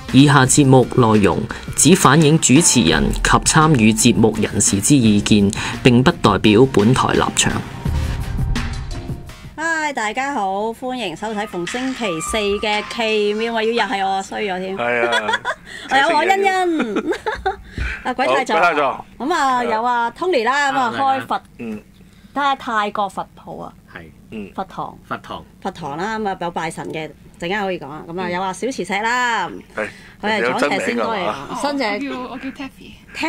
以下節目內容只反映主持人及參與節目人士之意見，並不代表本台立場。 嗨，大家好，歡迎收睇逢星期四嘅奇妙物語，又係我衰咗添。係啊，我有我欣欣，啊鬼太座，咁啊有啊 Tony 啦，咁啊開佛，睇下泰國佛鋪啊，係，佛堂啦，咁啊有拜神嘅，陣間可以講啊。咁啊有啊小磁石啦，佢係左赤仙哥嚟㗎，新隻我叫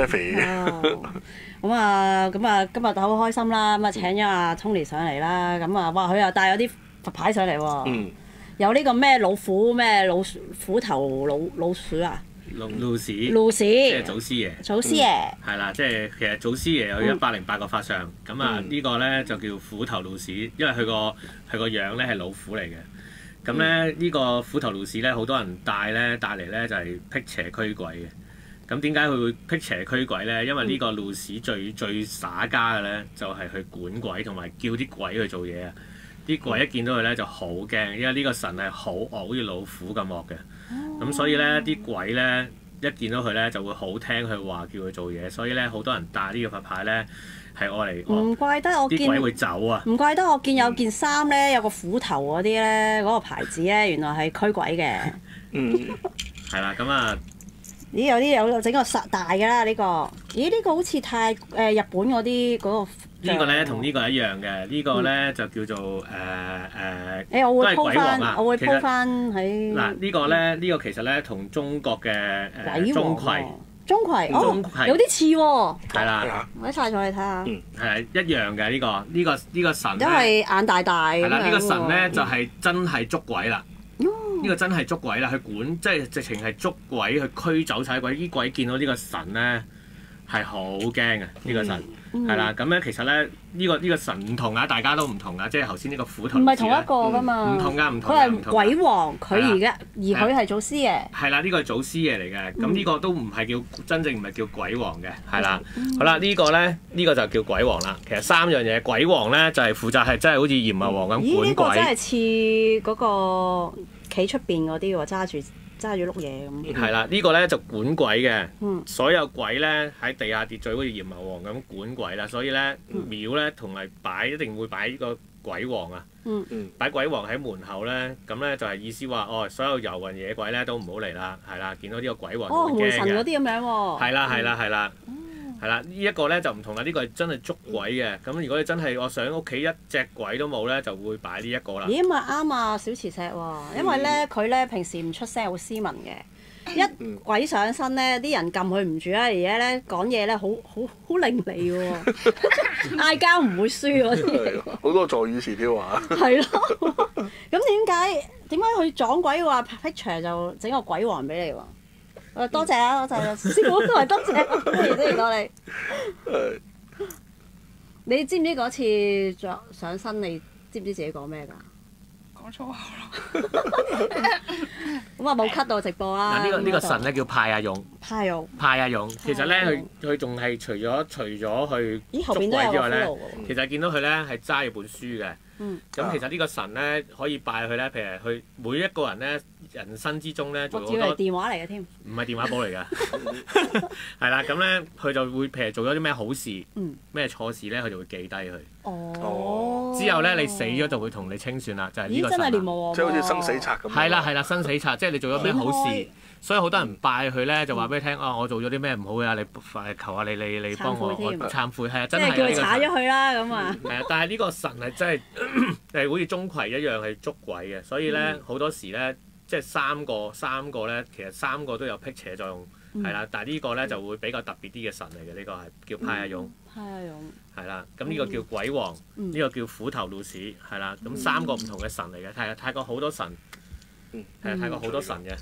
Taffy。咁啊，今日好開心啦！咁啊請咗阿 Tony 上嚟啦，咁啊哇佢又帶咗啲佛牌上嚟喎，有呢個咩老虎咩虎頭老鼠啊， 路士， 即係祖師爺，係啦，即係其實祖師爺有108個法相，咁啊呢個咧就叫虎頭路士，因為佢個樣咧係老虎嚟嘅，咁咧呢個虎頭路士咧好多人帶嚟咧就係辟邪驅鬼嘅。咁點解佢會辟邪驅鬼咧？因為呢個路士最耍家嘅咧，就係去管鬼同埋叫啲鬼去做嘢啊！啲鬼一見到佢咧就好驚，因為呢個神係好惡，好似老虎咁惡嘅。咁所以咧啲鬼咧一見到佢咧就會好聽佢話，叫佢做嘢。所以咧好多人帶呢個佛牌咧係愛嚟。唔怪得我見啲鬼會走啊！唔怪得我見有件衫咧有個虎頭嗰啲咧，嗰個牌子咧原來係驅鬼嘅。係啦，咁啊。咦有整個大嘅啦呢個，咦呢個好似日本嗰啲嗰個。呢個咧同呢個一樣嘅，呢個咧就叫做都係鬼王啊。我會 po 翻喺嗱呢個咧，呢個其實咧同中國嘅鍾馗有啲似喎。係啦，我一曬上去睇下。係一樣嘅呢個神。因為眼大大。係啦，呢個神咧就係真係捉鬼啦。呢個真係捉鬼啦，去管即係直情係捉鬼去驅走晒鬼。啲鬼見到呢個神咧係好驚嘅，呢個神係啦。咁咧其實咧呢個神唔同啊，大家都唔同啊。即係頭先呢個虎頭唔係同一個㗎嘛，唔同㗎，唔同。佢係鬼王，佢而佢係祖師爺。係啦，呢個係祖師爺嚟嘅。咁呢個都唔係叫真正唔係叫鬼王嘅，係啦。好啦，呢個咧呢個就叫鬼王啦。其實3樣嘢，鬼王咧就係負責係真係好似閻魔王咁管鬼。呢個真係似嗰個。企出邊嗰啲喎，揸住碌嘢咁。係啦，呢個咧就管鬼嘅。所有鬼咧喺地下秩序好似閻魔王咁管鬼啦，所以咧廟咧同埋一定會擺呢個鬼王啊。擺鬼王喺門口咧，咁咧就係意思話，所有遊魂野鬼咧都唔好嚟啦，係啦，見到呢個鬼王好驚嘅。門神嗰啲咁樣喎。係啦。係啦，呢一個咧就唔同啦，呢個係真係捉鬼嘅。咁如果你真係我想屋企一隻鬼都冇咧，就會擺呢一個啦。咦，咪啱啊，小磁石喎，因為咧佢咧平時唔出聲，好斯文嘅。一鬼上身咧，啲人撳佢唔住啦，而且咧講嘢咧好伶俐喎，嗌交唔會輸嗰啲。好多助語詞添話。係咯，咁點解佢撞鬼話 picture 就整個鬼王俾你喎？多謝啊，多謝師傅都係多謝，多謝你。你知唔知嗰次上身？你知唔知自己講咩㗎？講粗口咯。咁啊冇 cut 到直播啦。嗱呢個神咧叫派阿勇。派阿勇，其實咧佢仲係除咗去捉鬼之外咧，其實見到佢咧係揸住本書嘅。咁其實呢個神咧可以拜佢咧，譬如佢每一個人咧人生之中咧做好多。我以為電話嚟嘅添。唔係電話簿嚟㗎。係啦，咁咧佢就會譬如做咗啲咩好事，咩錯事咧，佢就會記低佢。之後咧你死咗就會同你清算啦，就係呢個神。真係連冇。即係好似生死冊咁。係啦，生死冊，即係你做咗咩好事，所以好多人拜佢咧就話俾你聽，我做咗啲咩唔好嘅，你求下你幫我懺悔，係啊，真係。即係叫佢踩咗佢啦咁啊。係啊，但係呢個神係真係。係好似鍾馗一樣係捉鬼嘅，所以咧好多時咧，即係三個咧，其實3個都有辟邪作用，係啦。但係呢個咧就會比較特別啲嘅神嚟嘅，呢個係叫派阿勇。係啦，咁呢個叫鬼王，呢個叫虎頭路士，係啦。咁3個唔同嘅神嚟嘅，泰國好多神，係泰國好多神嘅。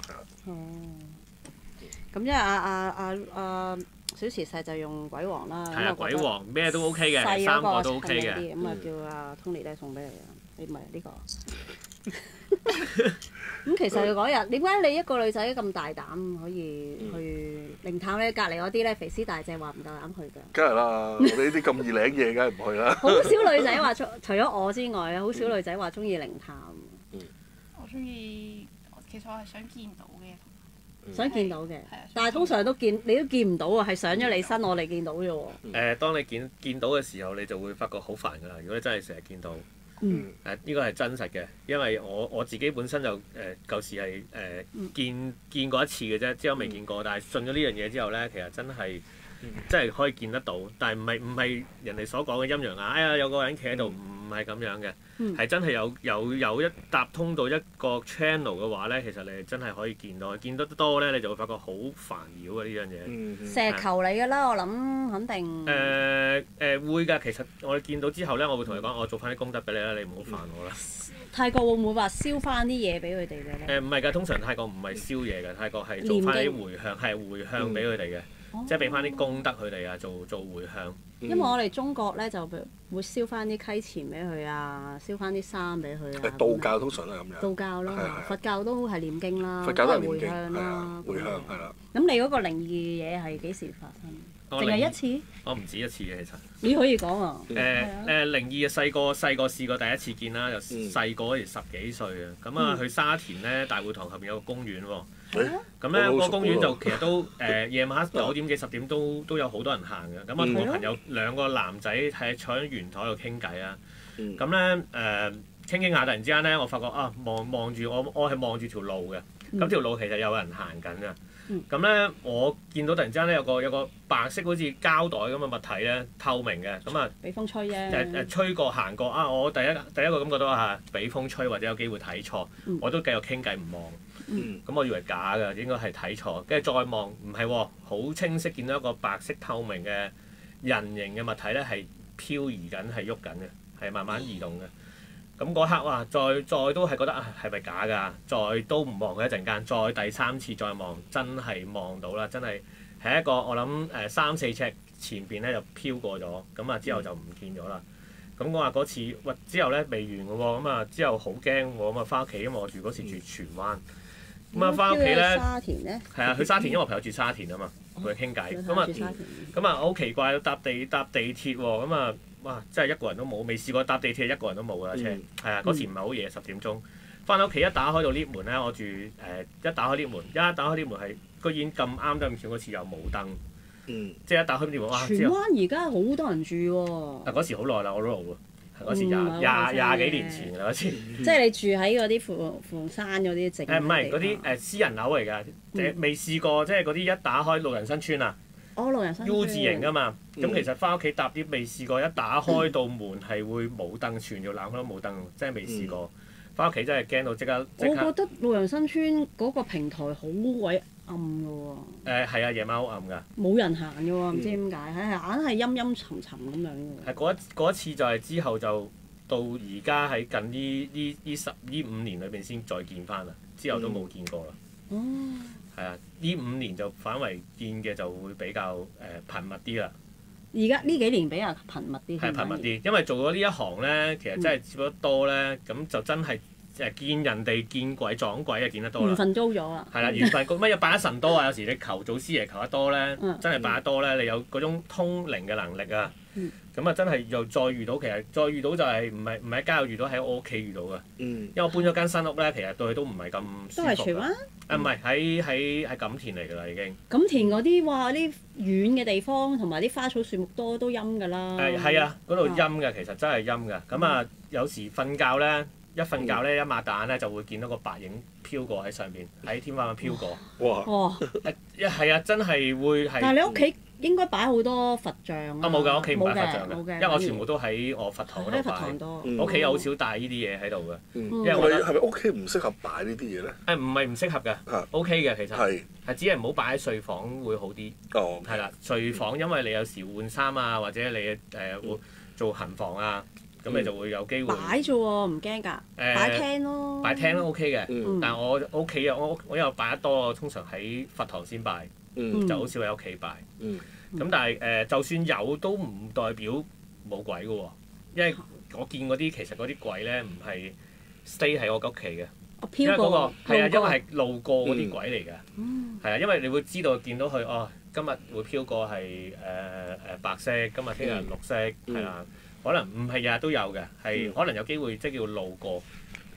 咁因為小磁石就用鬼王啦。係啊，鬼王咩都 OK 嘅，3個都 OK 嘅。咁啊叫阿 Tony 咧送俾你啊，你唔係呢個。咁其實嗰日點解你一個女仔咁大膽可以去靈探咧？隔離嗰啲咧肥屍大隻話唔夠膽去㗎。梗係啦，我哋呢啲咁易領嘢，梗係唔去啦。好少女仔話除咗我之外咧，好少女仔話中意靈探。 我中意，其實我係想見到嘅。 想見到嘅，但係通常你都見唔到啊，係上咗你身我哋見到啫喎。 當你見到嘅時候，你就會發覺好煩㗎啦。如果你真係成日見到，呢個係真實嘅，因為我自己本身就舊時係見過一次嘅啫，之後未見過，但係信咗呢樣嘢之後咧，其實真係可以見得到，但係唔係人哋所講嘅陰陽眼。哎呀，有個人企喺度，唔係咁樣嘅，係真係有一搭通到一個 channel 嘅話咧，其實你真係可以見到，見得多咧，你就會發覺好煩擾啊呢樣嘢。 石球嚟㗎啦，我諗肯定。 會㗎，其實我哋見到之後咧，我會同你講，我做翻啲功德俾你啦，你唔好煩我啦。 泰國會唔會話燒翻啲嘢俾佢哋嘅咧？ 唔係㗎，通常泰國唔係燒嘢嘅，泰國係做翻啲回向，係回向俾佢哋嘅。即係俾翻啲功德佢哋啊，做回向。 因為我哋中國咧就會燒翻啲溪錢俾佢啊，燒翻啲衫俾佢啊。 道教通常都係咁樣。 道教啦，佛教都係念經啦， 佛教都係回向啦。 回向係啦。 咁你嗰個靈異嘢係幾時發生？淨係一次？ 我唔止一次嘅其實。 你可以講啊。 靈異啊，細個試過第一次見啦，又細個嗰時10幾歲啊，咁啊去沙田咧大會堂後面有個公園喎。咁咧個公園就其實都夜晚黑9點幾10點都有好多人行嘅。咁我同我朋友2個男仔係坐喺圓台度傾偈啊。咁咧傾下，突然之間咧我發覺望住我係望住條路嘅。咁條路其實有人行緊㗎。咁咧我見到突然之間咧有個白色好似膠袋咁嘅物體咧，透明嘅。咁啊俾風吹啫。 吹過行過啊！我第一個感覺到俾風吹或者有機會睇錯，我都繼續傾偈唔望。咁我以為假㗎，應該係睇錯，跟住再望唔係喎，好清晰見到一個白色透明嘅人形嘅物體咧，係漂移緊，係喐緊嘅，係慢慢移動嘅。咁嗰刻哇，再都係覺得係咪假㗎？再都唔望佢一陣間，再第3次再望，真係望到啦！真係係一個我諗3、4尺前邊咧就飄過咗，咁啊之後就唔見咗啦。咁我話嗰次之後咧未完嘅喎，咁啊之後好驚喎，咁啊翻屋企，因為我嗰時住荃灣。咁啊，翻屋企咧， 沙田咧， 係啊，去沙田，因為我朋友住沙田啊嘛，同佢傾偈。咁啊，好奇怪，搭地鐵喎，咁啊，哇，真係一個人都冇，未試過搭地鐵一個人都冇㗎車。係啊，嗰時唔係好夜10點鐘，翻到屋企一打開到 lift 門咧，我住一打開 lift 門係居然咁啱得咁巧，嗰次又冇燈。即係一打開 lift 門，哇！ 荃灣而家好多人住喎。 嗰時好耐啦，我都老啊。嗰時廿幾年前啦，嗰次。 即係你住喺嗰啲富山嗰啲靜。 唔係嗰啲私人樓嚟㗎，未試過，即係嗰啲一打開路人新村啊。 路人新村。U 字型㗎嘛，咁其實翻屋企搭啲未試過，一打開到門係會冇燈，全條冷氣都冇燈，真係未試過。翻屋企真係驚到即刻。我覺得路人新村嗰個平台好鬼暗㗎喎。 係啊，夜晚好暗㗎。 冇人行㗎喎，唔知點解，硬係陰陰沉沉咁樣㗎。 係嗰一次就係之後就到而家喺近呢5年裏邊先再見翻啦，之後都冇見過啦。係啊，呢5年就反為見嘅就會比較頻密啲啦。 而家呢幾年比較頻密啲。 係頻密啲，因為做咗呢一行咧，其實真係接得多咧，咁就真係。見人哋見鬼撞鬼啊，見得多啦。 緣分高咗啊！ 係啦，緣分高乜嘢拜得神多啊？有時你求祖師爺求得多咧，真係拜得多咧，你有嗰種通靈嘅能力啊。咁啊，真係又再遇到，其實再遇到就係唔係喺街度遇到，喺我屋企遇到嘅。因為我搬咗間新屋咧，其實對佢都唔係咁舒服。 都係荃灣？ 唔係喺錦田嚟㗎啦，已經。 錦田嗰啲啲遠嘅地方同埋啲花草樹木多都陰㗎啦。 係啊，嗰度陰㗎，其實真係陰㗎。咁啊，有時瞓覺咧。一瞓覺咧，一擘大眼咧就會見到個白影飄過喺上邊，喺天花板飄過。 哇！ 係啊，真係會係。 但係你屋企應該擺好多佛像啊？ 冇㗎，屋企唔擺佛像㗎，因為我全部都喺我佛堂嗰度擺。屋企有好少帶呢啲嘢喺度㗎。因為係咪屋企唔適合擺呢啲嘢咧？ 唔係唔適合㗎，OK 嘅其實。係只係唔好擺喺睡房會好啲。係啦，睡房因為你有時換衫啊，或者你會做行房啊。咁你就會有機會擺啫喎，唔驚㗎。擺廳咯。 擺廳都 OK 嘅，但係我屋企啊，我又擺得多，我通常喺佛堂先擺，就好少喺屋企擺。咁但係就算有都唔代表冇鬼㗎喎，因為我見嗰啲其實嗰啲鬼咧唔係 stay 喺我屋企嘅，因為嗰個係啊，因為係路過嗰啲鬼嚟嘅，係啊，因為你會知道見到佢今日會飄過係白色，今日聽日綠色，係啦。可能唔係日日都有嘅，係可能有機會即係叫路過。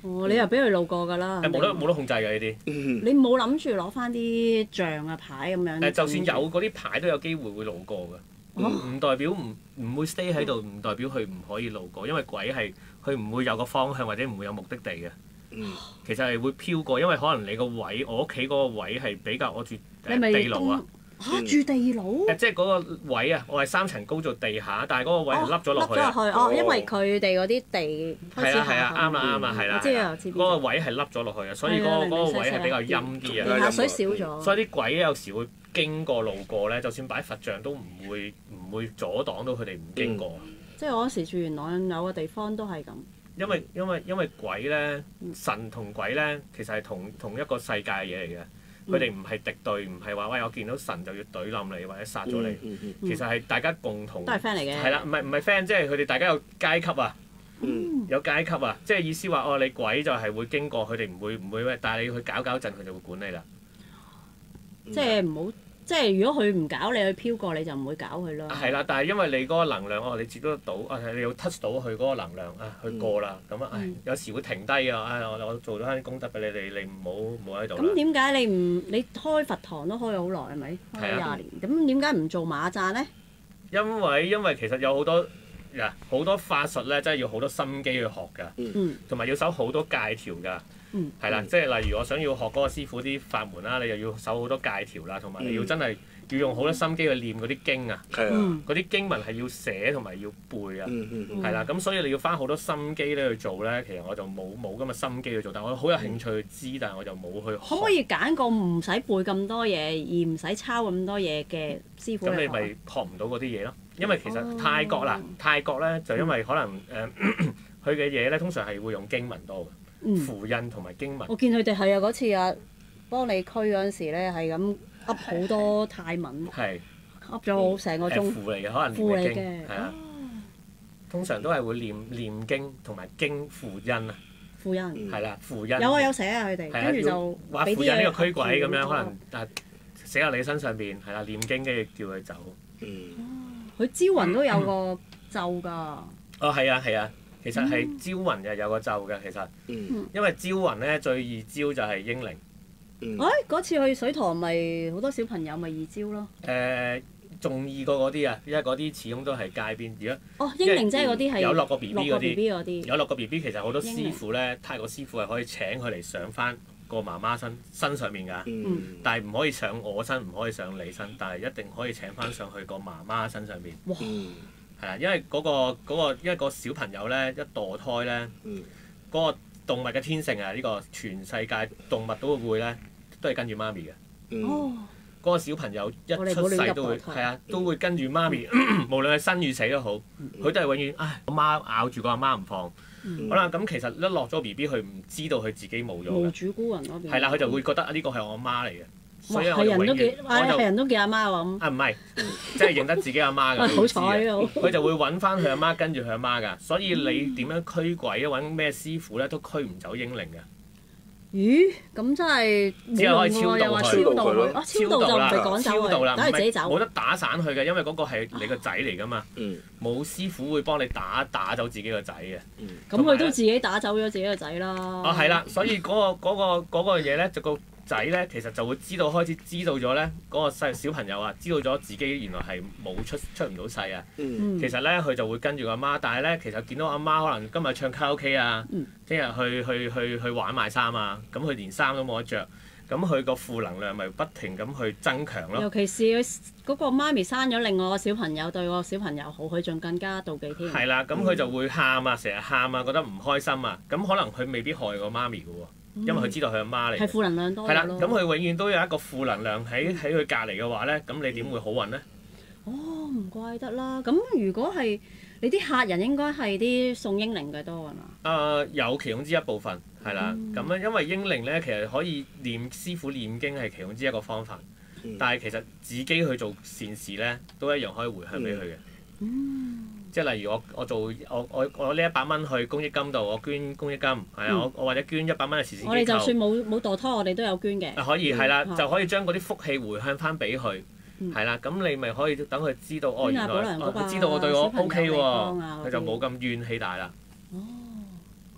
哦，你又俾佢路過㗎啦。 冇得控制㗎呢啲。 你冇諗住攞翻啲像啊牌咁樣？ 就算有嗰啲牌都有機會會路過㗎。唔代表唔會 stay 喺度，唔代表佢唔可以路過，因為鬼係佢唔會有個方向或者唔會有目的地嘅。其實係會飄過，因為可能你個位，我屋企嗰個位係比較我住地牢啊。 住地牢？ 即係嗰個位啊！我係3層高做地下，但係嗰個位係凹咗落去。 凹咗落去因為佢哋嗰啲地開始係啊，啱啦，係啦。嗰個位係凹咗落去啊，所以嗰個位係比較陰啲啊。 下水少咗。 所以啲鬼有時會經過路過咧，就算擺佛像都唔會阻擋到佢哋唔經過。 即係我嗰時住元朗有個地方都係咁。 因為鬼咧，神同鬼咧，其實係同一個世界嘅嘢嚟嘅。佢哋唔係敵對，唔係話喂我見到神就要懟冧你或者殺咗你。其實係大家共同。 都係 friend 嚟嘅。 係啦，唔係 friend，即係佢哋大家有階級啊。有階級啊，即係意思話你鬼就係會經過，佢哋唔會咩，但係你去搞陣，佢就會管你啦。 即係唔好。即係如果佢唔搞你，佢飄過你就唔會搞佢咯。 係啦，但係因為你嗰個能量，你接觸得到，你要 touch 到佢嗰個能量去過啦，咁有時會停低啊！我做咗啲功德俾你唔好喺度。咁點解你開佛堂都開咗好耐係咪？開咗20年，咁點解唔做馬贊咧？ 因為其實有好多法術咧，真係要好多心機去學㗎，同埋要守好多戒條㗎。係啦，即係例如我想要學嗰個師傅啲法門啦，你又要守好多戒條啦，同埋你要真係要用好多心機去念嗰啲經啊，嗰啲經文係要寫同埋要背啊，係啦，咁所以你要花好多心機咧去做咧。其實我就冇咁嘅心機去做，但我好有興趣去知，但係我就冇去學。 可唔可以揀個唔使背咁多嘢，而唔使抄咁多嘢嘅師傅？ 咁你咪學唔到嗰啲嘢咯。因為其實泰國咧就因為可能佢嘅嘢咧通常係會用經文多嘅。符印同埋經文， 我見佢哋係啊，嗰次幫你驅嗰陣時咧係咁噏好多泰文，噏咗成個鐘。 符嚟嘅，可能念嘅經係啊。通常都係會念經同埋經符印啊。 符印係啦，符印有寫啊，佢哋跟住就畫符印呢個驅鬼咁樣，可能寫喺你身上邊係啦，念經跟住叫佢走。 佢招魂都有個咒㗎。 係啊。其實係招魂就有個咒嘅，其實，因為招魂咧最易招就係英靈。 嗰次去水塘咪好多小朋友咪易招咯。 仲易過嗰啲啊，因為嗰啲始終都係街邊。而家英靈即係嗰啲係有落個 BB 嗰啲，有落個 BB 其實好多師傅咧，泰國師傅係可以請佢嚟上翻個媽媽身上面㗎。但係唔可以上我身，唔可以上你身，但係一定可以請翻上去個媽媽身上邊。係啊，因為因為個小朋友咧一墮胎咧，嗰個動物嘅天性啊，呢個全世界動物都會咧，都係跟住媽咪嘅。嗰個小朋友一出世都會都會跟住媽咪，無論係生與死都好，佢都係永遠個媽咬住個阿媽唔放。好啦，咁其實一落咗 BB，佢唔知道佢自己冇咗。 無主孤魂嗰邊。 係啦，佢就會覺得呢個係我阿媽嚟嘅。 係人都叫阿媽喎咁。 唔係，即係認得自己阿媽㗎。 好彩佢就會揾翻佢阿媽，跟住佢阿媽㗎。所以你點樣驅鬼啊？揾咩師傅咧，都驅唔走英靈㗎。 咦？咁真係只係可以超度佢。 超度就唔係趕走佢，等佢自己走。 冇得打散佢嘅，因為嗰個係你個仔嚟㗎嘛。冇師傅會幫你打走自己個仔嘅。 咁佢都自己打走咗自己個仔啦。 係啦，所以嗰個嘢咧就個仔咧，其實就會開始知道咗咧，嗰個小朋友啊，知道咗自己原來係冇出唔到世啊。其實咧，佢就會跟住阿媽，但係咧，其實見到阿媽可能今日唱卡拉 OK 啊，聽日去玩埋衫啊，咁佢連衫都冇得着，咁佢個負能量咪不停咁去增強咯。 尤其是嗰個媽咪生咗另外個小朋友，對個小朋友好，佢仲更加妒忌添。係啦，咁佢就會喊啊，成日喊啊，覺得唔開心啊，咁可能佢未必害過媽咪㗎喎。因為佢知道佢阿媽嚟， 係負能量多。 係啦，咁佢永遠都有一個負能量喺佢隔離嘅話咧，咁你點會好運咧？ 唔怪得啦。咁如果係你啲客人，應該係啲送英靈嘅多係嘛？ 有其中之一部分係啦。咁因為英靈咧，其實可以師傅念經係其中之一個方法，但係其實自己去做善事咧，都一樣可以回向俾佢嘅。即係例如我做我呢100蚊去公益金度，我捐公益金，係啊，我或者捐100蚊嘅慈善機構。 我哋就算冇墮胎，我哋都有捐嘅。 可以係啦，就可以將嗰啲福氣回向翻俾佢，係啦，咁你咪可以等佢知道原來佢知道我對我 OK 喎，佢就冇咁怨氣大啦。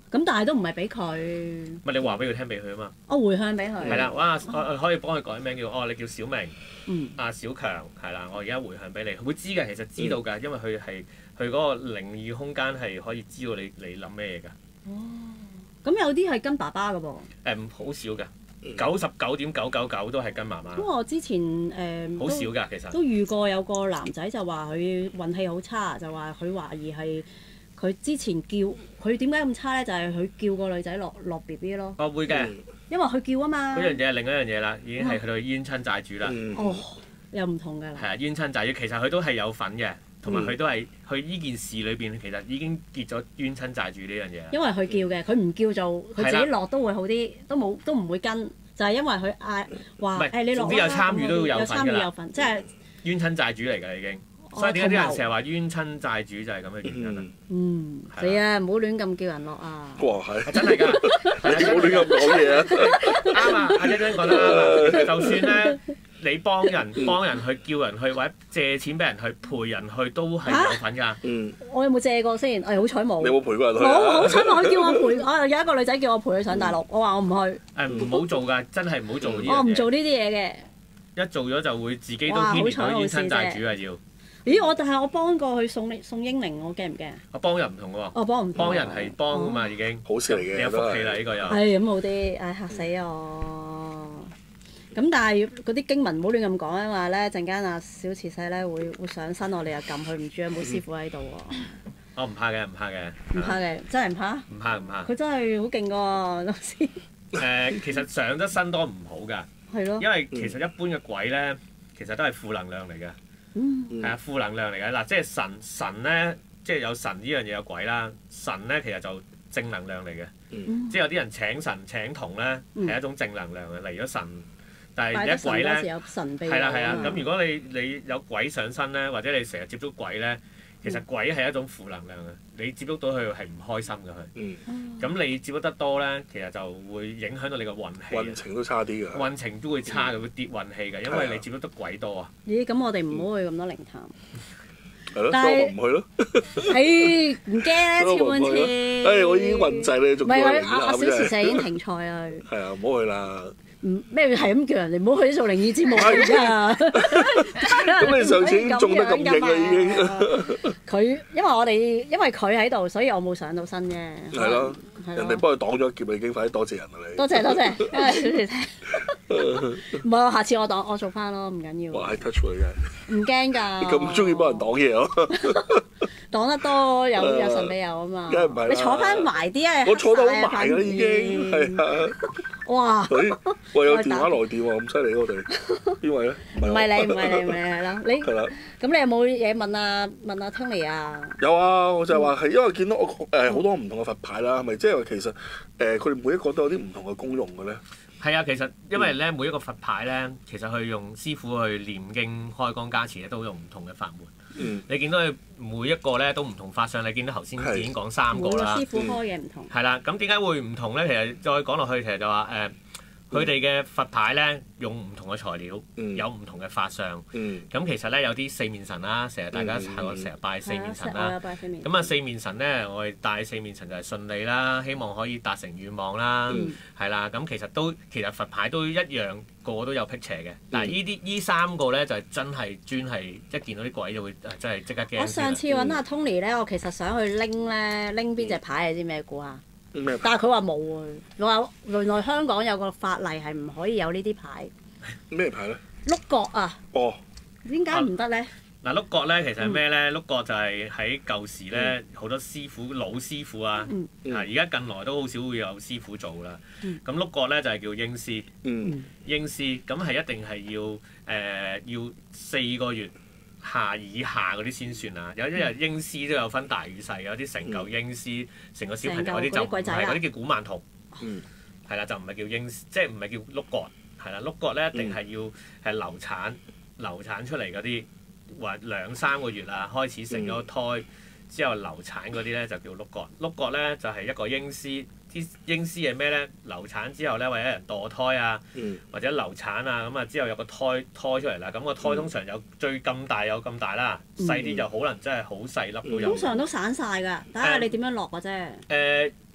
咁但係都唔係俾佢。 咪你話俾佢聽俾佢啊嘛。 我回向俾佢。 係啦，哇！我可以幫佢改名叫你叫小明。 嗯。 小強係啦，我而家回向俾你，佢會知嘅，其實知道㗎，因為佢嗰個靈異空間係可以知道你諗咩嘢㗎。 哦。咁有啲係跟爸爸㗎噃。 好少㗎。99.999都係跟媽媽。 因為我之前好少㗎，其實都遇過有個男仔就話佢運氣好差，就話佢懷疑係佢之前叫佢點解咁差咧？就係佢叫個女仔落 BB 咯。 會嘅， 因為佢叫啊嘛。 嗰樣嘢係另一樣嘢啦，已經係去到冤親債主啦。 哦，又唔同㗎啦。 係啊，冤親債主其實佢都係有份嘅，同埋佢都係佢呢件事裏邊其實已經結咗冤親債主呢樣嘢。 因為佢叫嘅，佢唔叫做佢自己落都會好啲，都唔會跟。就係因為佢嗌話你落啦， 總之有參與都有份㗎啦。 有份，即係冤親債主嚟㗎已經。所以點解啲人成日話冤親債主就係咁嘅原因啦。 係啊，唔好亂咁叫人落啊！ 哇，係真係㗎， 你唔好亂咁講嘢啊！ 啱啊，阿欣欣講得啱。就算咧，你幫人去叫人去，或者借錢俾人去陪人去，都係有份㗎。 我有冇借過先？好彩冇。 你有冇陪過人去？ 冇，好彩冇叫我陪。有一個女仔叫我陪佢上大陸，我話我唔去。 唔好做㗎，真係唔好做呢啲嘢。 我唔做呢啲嘢嘅。 一做咗就會自己都牽連到冤親債主啊！要。 咦！但係我幫過佢送英靈，我驚唔驚？ 我幫人唔同喎。 幫唔幫人係幫㗎嘛，已經。 好事嚟嘅。 你有福氣啦，呢個又。 係咁好啲，嚇死我！咁但係嗰啲經文唔好亂咁講啊嘛咧，陣間阿小慈細咧會上身，我哋又撳佢唔住，有冇師傅喺度喎？ 我唔怕嘅，唔怕嘅。 唔怕嘅，真係唔怕？ 唔怕唔怕。 佢真係好勁㗎，老師。 其實上得身多唔好㗎。 係咯。 因為其實一般嘅鬼咧，其實都係負能量嚟嘅。係啊，負能量嚟嘅嗱，即係神咧，即係有神呢樣嘢有鬼啦。神咧其實就正能量嚟嘅，即係有啲人請神請童咧係一種正能量嘅嚟咗神，但係而家鬼咧係啦係啊，咁如果你有鬼上身咧，或者你成日接觸鬼咧，其實鬼係一種負能量嘅，你接觸到佢係唔開心嘅佢。咁你接觸得多咧，其實就會影響到你個運氣。 運程都差啲㗎。 運程都會差嘅，會跌運氣嘅，因為你接觸得鬼多啊。 咦？咁我哋唔好去咁多靈探。 係咯，所以我唔去咯。 唔驚咧，超半次。 我已經運滯啦，仲唔係阿小慈就已經停賽啦。 係啊，唔好去啦。 咩係咁叫人哋唔好去做靈異節目㗎？ 咁你上次已經中得咁勁啦，已經。 因為佢喺度，所以我冇上到身啫。 係咯，人哋幫佢擋咗劫，你已經快啲多謝人啦你。 多謝，因為小慈聽。唔係，下次我做翻咯，唔緊要。 哇，係 touch 佢嘅。 唔驚㗎。 你咁中意幫人擋嘢咯？ 擋得多有神庇佑啊嘛。 梗係唔係啦？ 你坐翻埋啲啊！ 我坐得好埋㗎啦，已經係啊。 哇！ 喂，有電話來電喎，咁犀利我哋邊位咧？ 唔係你係啦，你係啦。 咁你有冇嘢問阿 Tony 啊？ 有啊，我就係話係因為見到我好多唔同嘅佛牌啦，係咪即係話其實佢哋每一個都有啲唔同嘅功用嘅咧？ 係啊，其實因為咧每一個佛牌咧，其實佢用師傅去念經開光加持咧，都用唔同嘅法門。你見到佢每一個咧都唔同法相，你見到頭先已經講3個啦。 師傅開嘅唔同。 係啦，咁點解會唔同咧？其實再講落去，其實就話佢哋嘅佛牌咧用唔同嘅材料，有唔同嘅法相。咁其實咧有啲四面神啦，成日大家成日拜四面神啦。咁四面神咧，我哋帶四面神就係順利啦，希望可以達成願望啦。係啦，咁其實佛牌都一樣，個個都有辟邪嘅。但係呢3個咧就係真係專係一見到啲鬼就會真係即刻驚。 我上次揾阿 Tony 咧，我其實想去拎邊隻牌，你知咩估啊？但係佢話冇喎，佢話原來香港有個法例係唔可以有呢啲牌。 咩牌咧？ 碌角啊！ 哦， 點解唔得咧？ 嗱，碌角咧其實係咩咧？碌角就係喺舊時咧好多師傅老師傅啊，而家近來都好少會有師傅做啦。咁碌角咧就係叫應師，應師咁係一定係要4個月以下嗰啲先算啊！有一日應師都有分大與細，有啲成嚿應師，成個小朋友嗰啲就唔係嗰啲叫古曼童，係啦，就唔係叫應，即係唔係叫碌角，係啦，碌角咧一定係要係流產出嚟嗰啲，或2-3個月啊開始成咗胎之後流產嗰啲咧就叫碌角。碌角咧就係一個應師，啲應師係咩咧？流產之後咧，或者有人墮胎啊，或者流產啊，咁啊之後有個胎出嚟啦。咁個胎通常有最咁大有咁大啦，細啲就可能真係好細粒都有。 通常都散晒㗎，睇下你點樣落嘅啫。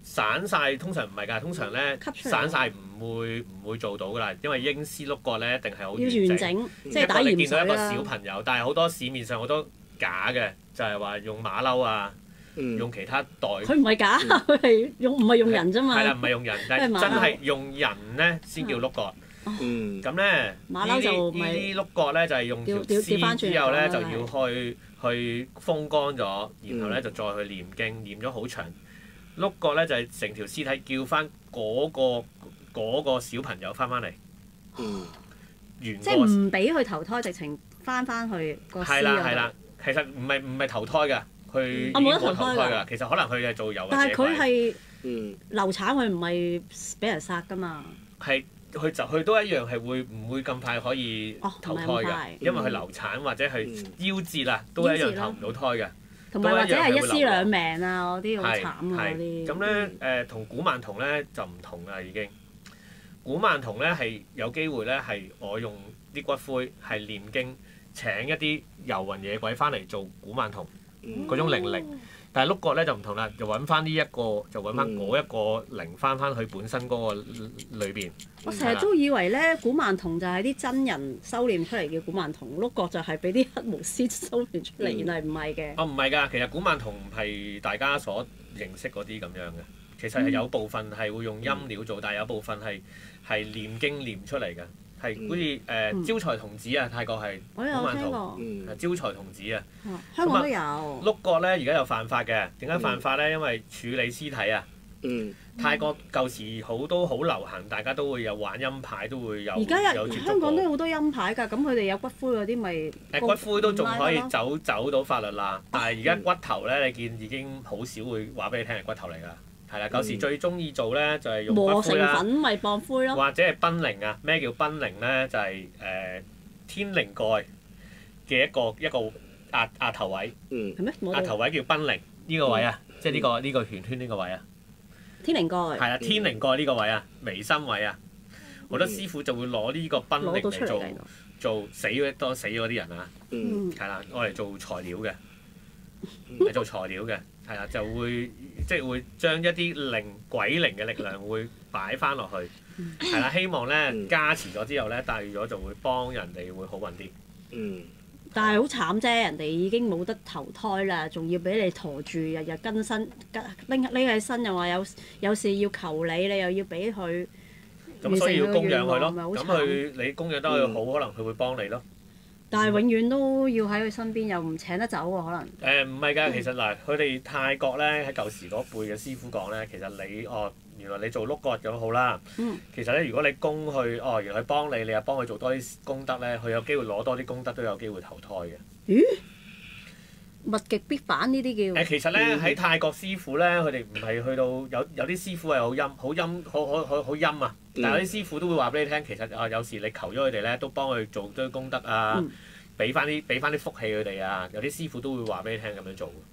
散晒通常唔係㗎，通常咧散晒唔會做到㗎啦，因為英絲碌角咧一定係好完整，即係打鹽水啦。你見到一個小朋友，但係好多市面上好多假嘅，就係話用馬騮啊，用其他袋。佢唔係假，佢係唔係用人啫嘛。 係啦，唔係用人，但係真係用人咧先叫碌角。咁咧馬騮就呢啲碌角咧就係用條絲之後咧就要去風乾咗，然後咧就再去念經，念咗好長。碌角咧就係成條屍體叫翻嗰個小朋友翻嚟， 即係唔俾佢投胎，直情翻去個屍嗰度。 係啦，其實唔係投胎㗎，佢已經冇投胎㗎。其實可能佢係做遊魂野鬼。 但係佢係流產，佢唔係俾人殺㗎嘛。 係佢都一樣係唔會咁快可以投胎㗎，因為佢流產或者係夭折啊，都一樣投唔到胎嘅。 同埋或者係一屍兩命啊，嗰啲好慘啊嗰啲。 咁咧同古曼童咧就唔同啦已經。古曼童咧係有機會咧係我用啲骨灰係念經請一啲遊魂野鬼翻嚟做古曼童嗰種靈力，但係碌角咧就唔同啦，就揾翻呢一個就揾翻嗰一個靈翻佢本身嗰個裏邊。 我成日都以為咧古曼童就係啲真人修煉出嚟嘅古曼童，碌角就係俾啲黑巫師修煉出嚟，原來唔係嘅。 唔係㗎，其實古曼童唔係大家所認識嗰啲咁樣嘅，其實係有部分係會用陰料做，但係有部分係念經念出嚟嘅，係好似招財童子啊，泰國係古曼童，招財童子啊， 香港都有。 碌角咧而家又犯法嘅，點解犯法咧？因為處理屍體啊。泰國舊時好流行，大家都會有玩陰牌，都會有。 而家香港都好多陰牌㗎，咁佢哋有骨灰嗰啲咪？ 骨灰都仲可以走到法律啦，但係而家骨頭咧，你見已經好少會話俾你聽係骨頭嚟㗎。係啦，舊時最中意做咧就係用骨灰啦， 磨成粉咪當灰咯。 或者係賓靈啊？咩叫賓靈咧？就係天靈蓋嘅一個額頭位。 係咩？ 額頭位叫賓靈呢個位啊，即係呢個圓圈呢個位啊。 天靈蓋係啦，天靈蓋呢個位啊，眉心位啊，好多師傅就會攞呢個賓靈嚟做死嗰啲人啊，係啦，攞嚟做材料嘅，嚟做材料嘅，係啦，就會即係會將一啲鬼靈嘅力量會擺翻落去，係啦，希望咧加持咗之後咧，帶咗就會幫人哋會好運啲。 但係好慘啫，人哋已經冇得投胎啦，仲要俾你陀住，日日跟身拎起身，又話有事要求你，你又要俾佢。 咁所以要供養佢咯。咁你供養得佢好，可能佢會幫你咯。 但係永遠都要喺佢身邊，又唔請得走喎，可能。 唔係㗎，其實嗱，佢哋泰國咧喺舊時嗰輩嘅師傅講咧，其實你原來你做碌角咁好啦。其實咧，如果你供佢原來佢幫你，你又幫佢做多啲功德咧，佢有機會攞多啲功德，都有機會投胎嘅。 咦？物極必反呢啲叫。 其實咧喺泰國師傅咧，佢哋唔係去到有啲師傅係好陰啊，但係有啲師傅都會話俾你聽，其實有時你求咗佢哋咧，都幫佢做多啲功德啊，俾翻啲福氣佢哋啊，有啲師傅都會話俾你聽咁樣做。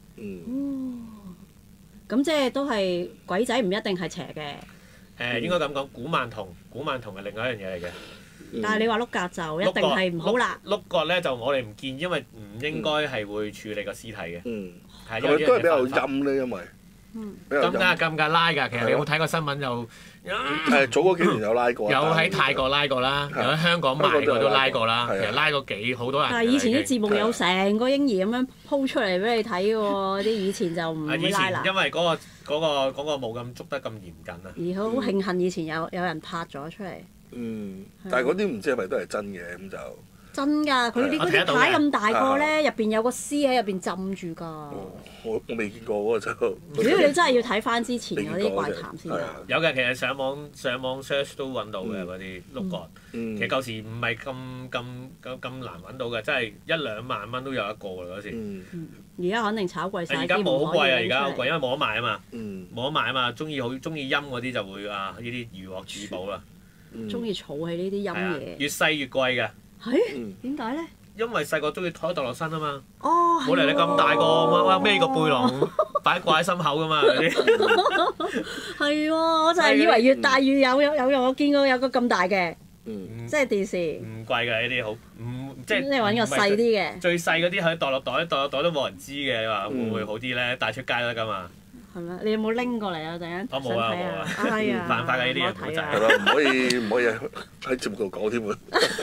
咁即係都係鬼仔，唔一定係邪嘅。 應該咁講，古曼童係另外一樣嘢嚟嘅。 但係你話碌角就一定係唔好啦。 碌角咧就我哋唔建議，因為唔應該係會處理個屍體嘅。 係咪都係比較陰咧？因為咁㗎拉㗎。其實你有冇睇過新聞又早嗰幾年有拉過。 有喺泰國拉過啦，有喺香港賣過都拉過啦。其實拉過好多人。 但係以前啲節目有成個嬰兒咁樣鋪出嚟俾你睇喎，啲以前就唔會拉啦。 因為嗰個冇咁捉得咁嚴謹啊。 而好慶幸以前有人拍咗出嚟。 但係嗰啲唔知係咪都係真嘅咁就。 真㗎，佢啲牌咁大個咧，入邊有個屍喺入邊浸住㗎。 我未見過嗰個就。 如果你真係要睇翻之前嗰啲怪談先有嘅，其實上網 search 都揾到嘅嗰啲碌角。其實舊時唔係咁難揾到嘅，真係1-2萬蚊都有一個㗎嗰時。 而家肯定炒貴晒。 而家冇好貴啊！而家好貴，因為冇得賣啊嘛。冇得賣啊嘛，中意陰嗰啲就會呢啲如獲至寶啦。 中意儲起呢啲陰嘢。 越細越貴㗎。 係點解咧？ 因為細個中意抬落身啊嘛。 冇理你咁大個孭個背囊擺掛喺心口㗎嘛嗰啲。 係喎，我就係以為越大越有用。我見過有個咁大嘅，即係電視。唔貴㗎呢啲好，即係你揾個細啲嘅。最細嗰啲可以袋落袋都冇人知嘅，你話會唔會好啲咧？帶出街得㗎嘛。 係咩？你有冇拎過嚟啊？陣間我冇啊，冇啊，犯法嘅呢啲嘢唔好睇。 係啦，唔可以喺節目度講添啊。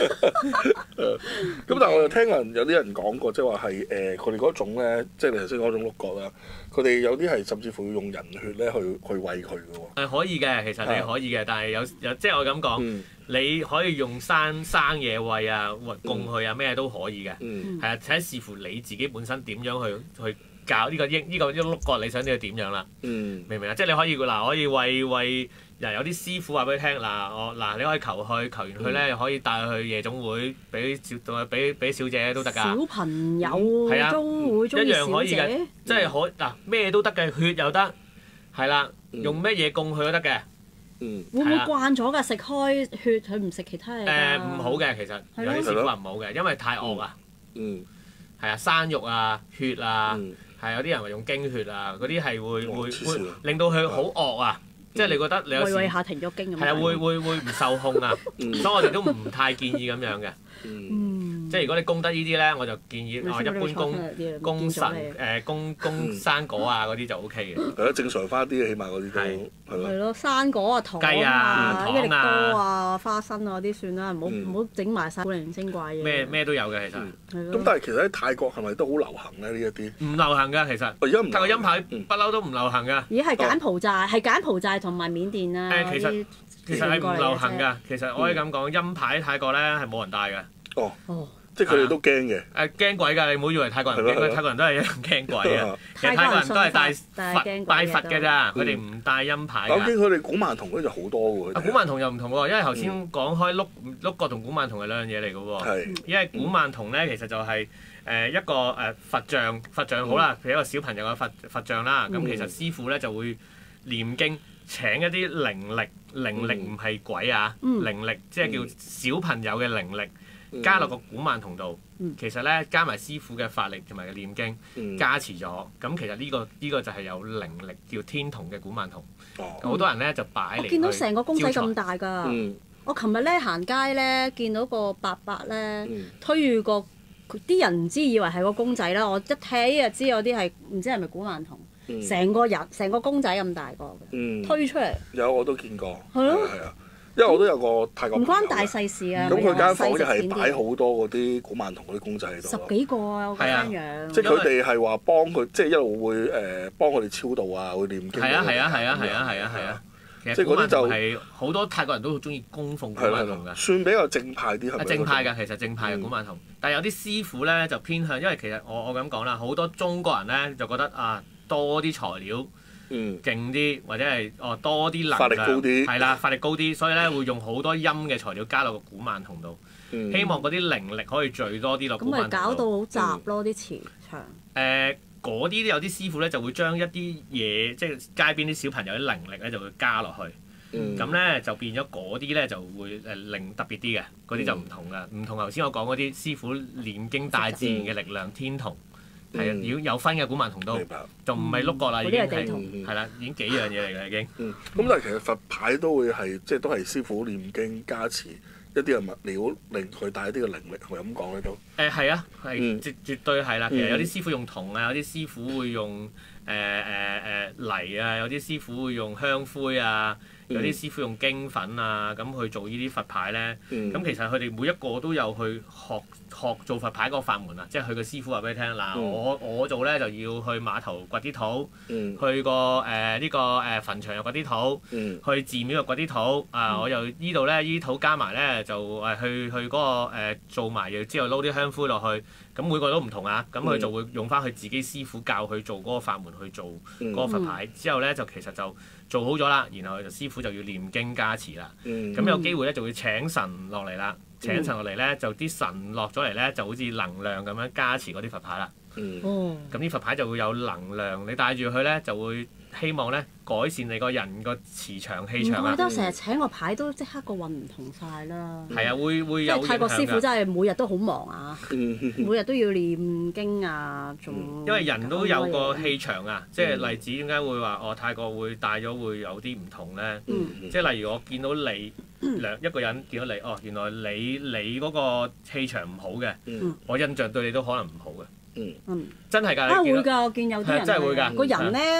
咁但係我又聽有啲人講過，即係話係佢哋嗰種咧，即係你頭先嗰種鹿角啦，佢哋有啲係甚至乎要用人血咧去餵佢嘅喎。 係可以嘅，其實你可以嘅，但係有即係我咁講，你可以用生嘢餵啊，供佢啊，咩都可以嘅。係啊，睇視乎你自己本身點樣去教呢個鹿角，你想呢個點樣啦？明唔明啊？即係你可以可以餵有啲師傅話俾你聽你可以求完佢咧，可以帶佢去夜總會，俾小姐都得㗎。 小朋友都會中意小姐， 即係咩都得嘅，血又得，係啦，用咩嘢供佢都得嘅。 會唔會慣咗㗎？食開血佢唔食其他嘢？ 唔好嘅，其實有啲師傅話唔好嘅，因為太惡啊。係啊，生肉啊，血啊，係有啲人話用經血啊，嗰啲係會令到佢好惡啊。即係你覺得你有時餵下停咗經咁。 係啊，會唔受控啊，所以我哋都唔太建議咁樣嘅。即係如果你供得呢啲咧，我就建議一般供生果啊嗰啲就 O K 嘅。 係咯，正常翻啲，起碼嗰啲都係咯。 係咯，生果啊、糖啊、益力多啊、花生啊嗰啲算啦，唔好整埋晒古靈精怪嘢。 咩都有嘅其實。 咁但係其實喺泰國係咪都好流行咧？呢一啲唔流行㗎，其實。而家泰國陰牌不嬲都唔流行㗎。 咦？係柬埔寨同埋緬甸啊。 其實係唔流行㗎。其實我可以咁講，陰牌泰國咧係冇人戴㗎。 即係佢哋都驚嘅。 驚鬼㗎！你唔好以為泰國人驚，泰國人都係一樣驚鬼嘅。其實泰國人都係拜佛嘅咋，佢哋唔戴陰牌㗎。 我見佢哋古曼童咧就好多喎。 古曼童又唔同喎，因為頭先講開鹿角同古曼童係兩樣嘢嚟㗎喎。因為古曼童咧其實就係一個佛像好啦，譬如一個小朋友嘅佛像啦。咁其實師傅咧就會念經請一啲靈力唔係鬼啊，靈力即係叫小朋友嘅靈力。加落個古曼童度，其實咧加埋師傅嘅法力同埋嘅念經加持咗，咁其實呢個就係有靈力叫天童嘅古曼童。好多人咧就擺嚟。我見到成個公仔咁大㗎。我琴日咧行街咧見到個伯伯咧推住個，啲人唔知以為係個公仔啦，我一睇就知有啲係唔知係咪古曼童，成個公仔咁大個嘅，推出嚟。 有我都見過。 係咯。 係啊。因為我都有個泰國朋友， 唔關大細事啊。 咁佢間房就係擺好多嗰啲古曼童嗰啲公仔喺度。 10幾個啊，我間樣。 即係佢哋係話幫佢，即係一路會幫佢哋超度啊，會念經。 係啊。其實古曼童係好多泰國人都好中意供奉古曼童㗎。 算比較正派啲係咪？ 正派㗎，其實正派嘅古曼童。但係有啲師傅咧就偏向，因為其實我咁講啦，好多中國人咧就覺得多啲材料。勁啲或者係多啲能量，法力高啲，係啦，法力高啲，所以咧會用好多陰嘅材料加落個古曼童度，希望嗰啲靈力可以聚多啲落古曼童度。咁咪搞到好雜咯啲磁場。嗰啲有啲師傅咧就會將一啲嘢，即係街邊啲小朋友啲靈力咧就會加落去，咁咧就變咗嗰啲咧就會靈特別啲嘅，嗰啲就唔同㗎，唔同頭先我講嗰啲師傅念經大自然嘅力量天童。係啊，要有分嘅古曼童都，就唔係碌角啦，已經係啦，已經幾樣嘢嚟㗎已經。 咁但係其實佛牌都會係即係都係師傅念經加持一啲嘅物料，令佢帶一啲嘅靈力，係咪咁講咧都？ 係啊，係絕對係啦。其實有啲師傅用銅啊，有啲師傅會用泥啊，有啲師傅會用香灰啊。有啲師傅用經粉啊，咁去做呢啲佛牌咧。咁其實佢哋每一個都有去學做佛牌嗰個法門啊。即係佢個師傅話俾你聽，嗱，我做咧就要去碼頭掘啲土，去個呢個墳場又掘啲土，去寺廟又掘啲土。我又呢度咧，呢啲土加埋咧就去嗰個做埋，之後撈啲香灰落去。咁每個都唔同啊。咁佢就會用翻佢自己師傅教佢做嗰個法門去做嗰個佛牌。之後咧就其實就做好咗啦，然後就師傅就要念經加持啦。咁有機會咧就會請神落嚟啦，請神落嚟咧就啲神落咗嚟咧就好似能量咁樣加持嗰啲佛牌啦。咁啲佛牌就會有能量，你帶住佢咧就會希望咧改善你個人個磁場氣場啊。 唔怪得成日請個牌都即刻個運唔同晒啦。 係啊，會有影響㗎。即係泰國師傅真係每日都好忙啊，每日都要念經啊，仲因為人都有個氣場啊，即係例子點解會話泰國會帶咗會有啲唔同咧？即係例如我見到你一個人見到你，原來你嗰個氣場唔好嘅，我印象對你都可能唔好嘅。真係㗎， 會㗎，我見有啲人真係會㗎。 個人咧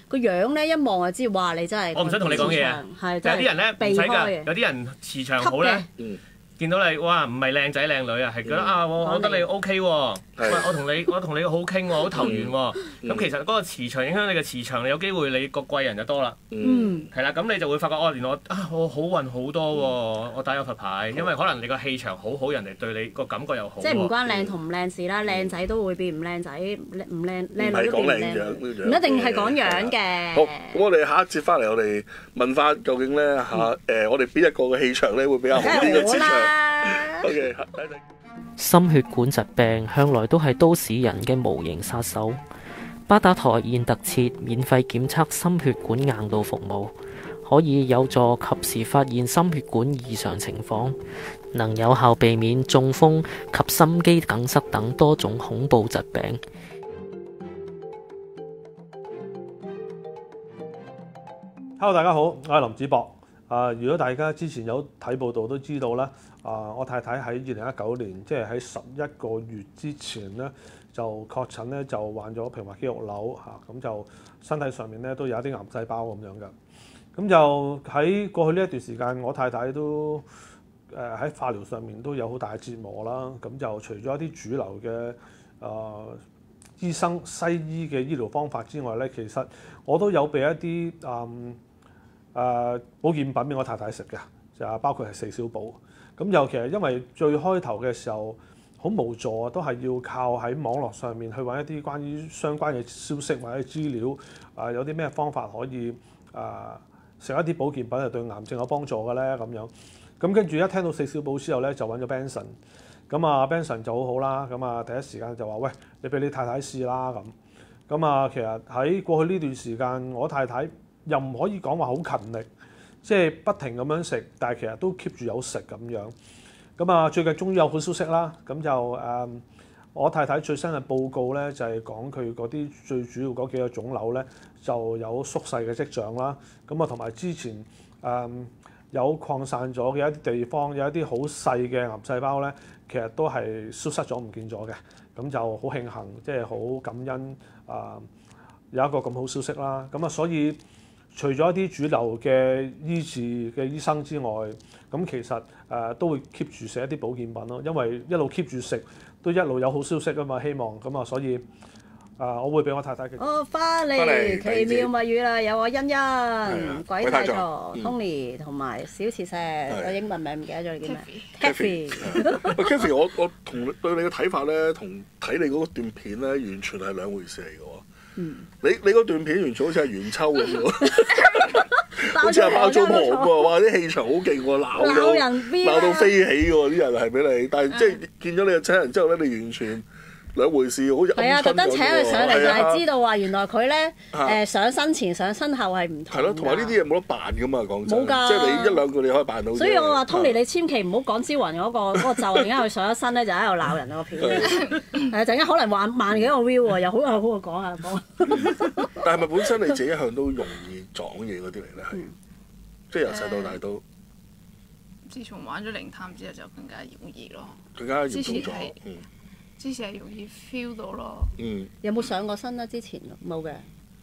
個樣咧一望就知，哇！你真係我唔想同你講嘢啊。 係有啲人咧唔使㗎，有啲人磁場好咧。見到你哇，唔係靚仔靚女啊，係覺得啊，我覺得你 OK 喎，喂，我同你好傾喎，好投緣喎。咁其實嗰個磁場影響你嘅磁場，有機會你個貴人就多啦。係啦，咁你就會發覺原來我好運好多喎，我打有佛牌，因為可能你個氣場好好，人哋對你個感覺又好。 即係唔關靚同唔靚事啦，靚仔都會變唔靚仔，唔靚女都變唔靚，唔一定係講樣嘅。 好，咁我哋下一節翻嚟，我哋問翻究竟咧我哋邊一個嘅氣場咧會比較好啲嘅磁場？OK， 心血管疾病向來都係都市人嘅無形殺手。巴打台現特設免費檢測心血管硬度服務，可以有助及時發現心血管異常情況，能有效避免中風及心肌梗塞等多種恐怖疾病。 Hello， 大家好，我係林子博。如果大家之前有睇報道都知道啦，我太太喺2019年，即係喺11個月之前咧，就確診咧就患咗平滑肌肉瘤嚇，咁就身體上面咧都有一啲癌細胞咁樣嘅。咁就喺過去呢一段時間，我太太都喺化療上面都有好大嘅折磨啦。咁就除咗一啲主流嘅醫生西醫嘅醫療方法之外咧，其實我都有俾一啲保健品俾我太太食嘅，就包括係4小寶。咁尤其係因為最開頭嘅時候好無助啊，都係要靠喺網絡上面去揾一啲關於相關嘅消息或者資料，有啲咩方法可以食一啲保健品係對癌症有幫助嘅咧咁樣。咁跟住一聽到4小寶之後咧，就揾咗 Benson。咁Benson 就好好啦。咁第一時間就話：喂，你俾你太太試啦咁。咁其實喺過去呢段時間，我太太又唔可以講話好勤力，即係不停咁樣食，但係其實都 keep 住有食咁樣。咁最近終於有好消息啦，咁就我太太最新嘅報告咧，就係講佢嗰啲最主要嗰幾個腫瘤咧，就有縮細嘅跡象啦。咁同埋之前有擴散咗嘅一啲地方，有一啲好細嘅癌細胞咧，其實都係消失咗唔見咗嘅。咁就好慶幸，即係好感恩有一個咁好消息啦。咁所以除咗一啲主流嘅醫治嘅醫生之外，咁其實都會 keep 住食一啲保健品咯，因為一路 keep 住食都一路有好消息啊嘛，希望咁所以我會俾我太太嘅。 翻嚟奇妙物語啦，有我欣欣、鬼太座、Tony 同埋小磁石，個英文名唔記得咗你叫咩 ？Kathy， 我對你嘅睇法咧，同睇你嗰段片咧，完全係兩回事嚟嘅喎。你嗰段片完全好似係元秋咁喎，好似係包租婆咁喎，哇！啲氣場好勁喎，鬧到飛起喎，啲人係俾你，但係即係見咗你嘅親人之後咧，你完全兩回事，好似係特登請佢上嚟就係知道話原來佢咧上身前上身後係唔同。係咯， 同埋呢啲嘢冇得扮噶嘛，講真。 冇㗎。 即係你一兩句你可以扮到。 所以我話 Tony，你千祈唔好講招魂嗰個咒，陣間佢上咗身咧就喺度鬧人個片。陣間可能萬幾個 view 喎，又好講下講。 但係咪本身你自己一向都容易撞嘢嗰啲嚟咧？係，即係由細到大都。 自從玩咗靈探之後，就更加容易咯。 更加嚴重咗。 之前係容易 feel 到咯。 有冇上過身啊？之前冇嘅。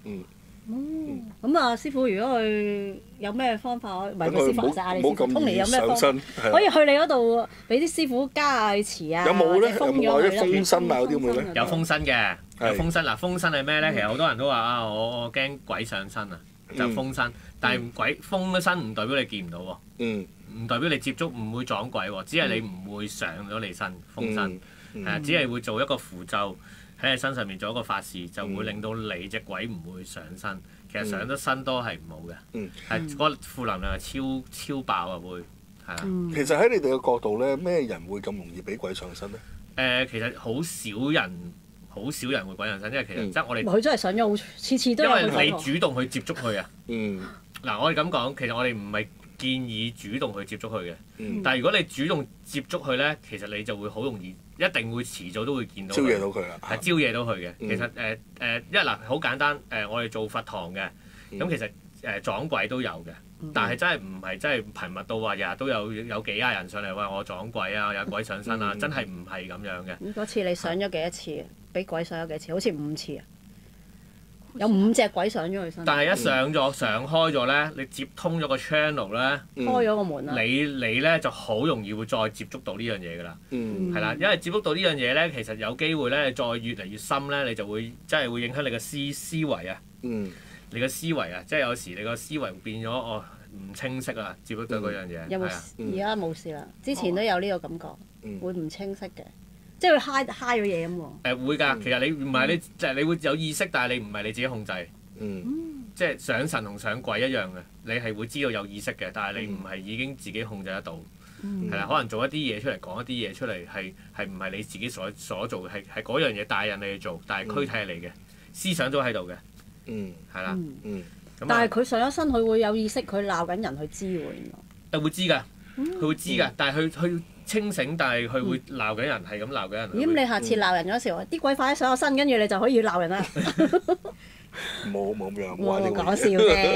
咁師傅，如果佢有咩方法，唔係個師傅就嗌你師傅，Tony有咩方法可以去你嗰度俾啲師傅加下去詞啊？ 有冇咧？有冇話啲封身啊嗰啲咁嘅咧？ 有封身嘅，有封身嗱。封身係咩咧？其實好多人都話我驚鬼上身啊，就封身。但係鬼封咗身唔代表你見唔到喎。唔代表你接觸唔會撞鬼喎，只係你唔會上咗你身封身。只係會做一個符咒喺你身上面做一個法事，就會令到你隻鬼唔會上身。其實上得身多係唔好嘅，係嗰個負能量係超爆啊！會係啊。 其實喺你哋嘅角度咧，咩人會咁容易俾鬼上身咧？ 其實好少人會鬼上身，因為其實即係我哋佢真係上咗好次次都有。 因為你主動去接觸佢啊。嗱，我哋咁講，其實我哋唔係建議主動去接觸佢嘅，但係如果你主動接觸佢咧，其實你就會好容易，一定會遲早都會見到招惹到佢啦， 係招惹到佢嘅。其實因為嗱好簡單，我哋做佛堂嘅，咁其實撞鬼都有嘅，但係真係唔係真係頻密到話日日都有幾廿人上嚟話我撞鬼啊，有鬼上身啊，真係唔係咁樣嘅。 嗰次你上咗幾多次？俾鬼上咗幾次？好似5次啊！ 有5隻鬼上咗佢身。 但係一上開咗咧，你接通咗個 channel 咧， 開咗個門啦。 你咧就好容易會再接觸到呢樣嘢㗎啦。係啦，因為接觸到呢樣嘢咧，其實有機會咧，再越嚟越深咧，你就會真係會影響你嘅思維啊。你嘅思維啊，即係有時你個思維會變咗唔清晰啊，接觸到嗰樣嘢。 有冇而家冇事啦？之前都有呢個感覺，會唔清晰嘅，即係會嗨咗嘢咁喎。 會㗎，其實你唔係你即係你會有意識，但係你唔係你自己控制。即係上神同上鬼一樣嘅，你係會知道有意識嘅，但係你唔係已經自己控制得到。係啦，可能做一啲嘢出嚟，講一啲嘢出嚟，係唔係你自己所做嘅？係嗰樣嘢帶引你去做，但係軀體係你嘅，思想都喺度嘅。係啦。 但係佢上咗身，佢會有意識，佢鬧緊人，佢知喎原來。 會知㗎，佢會知㗎，但係佢清醒，但係佢會鬧緊人，係咁鬧緊人。 咁你下次鬧人嗰時話啲鬼快啲上咗身，跟住你就可以鬧人啦。 冇咁樣， 冇講笑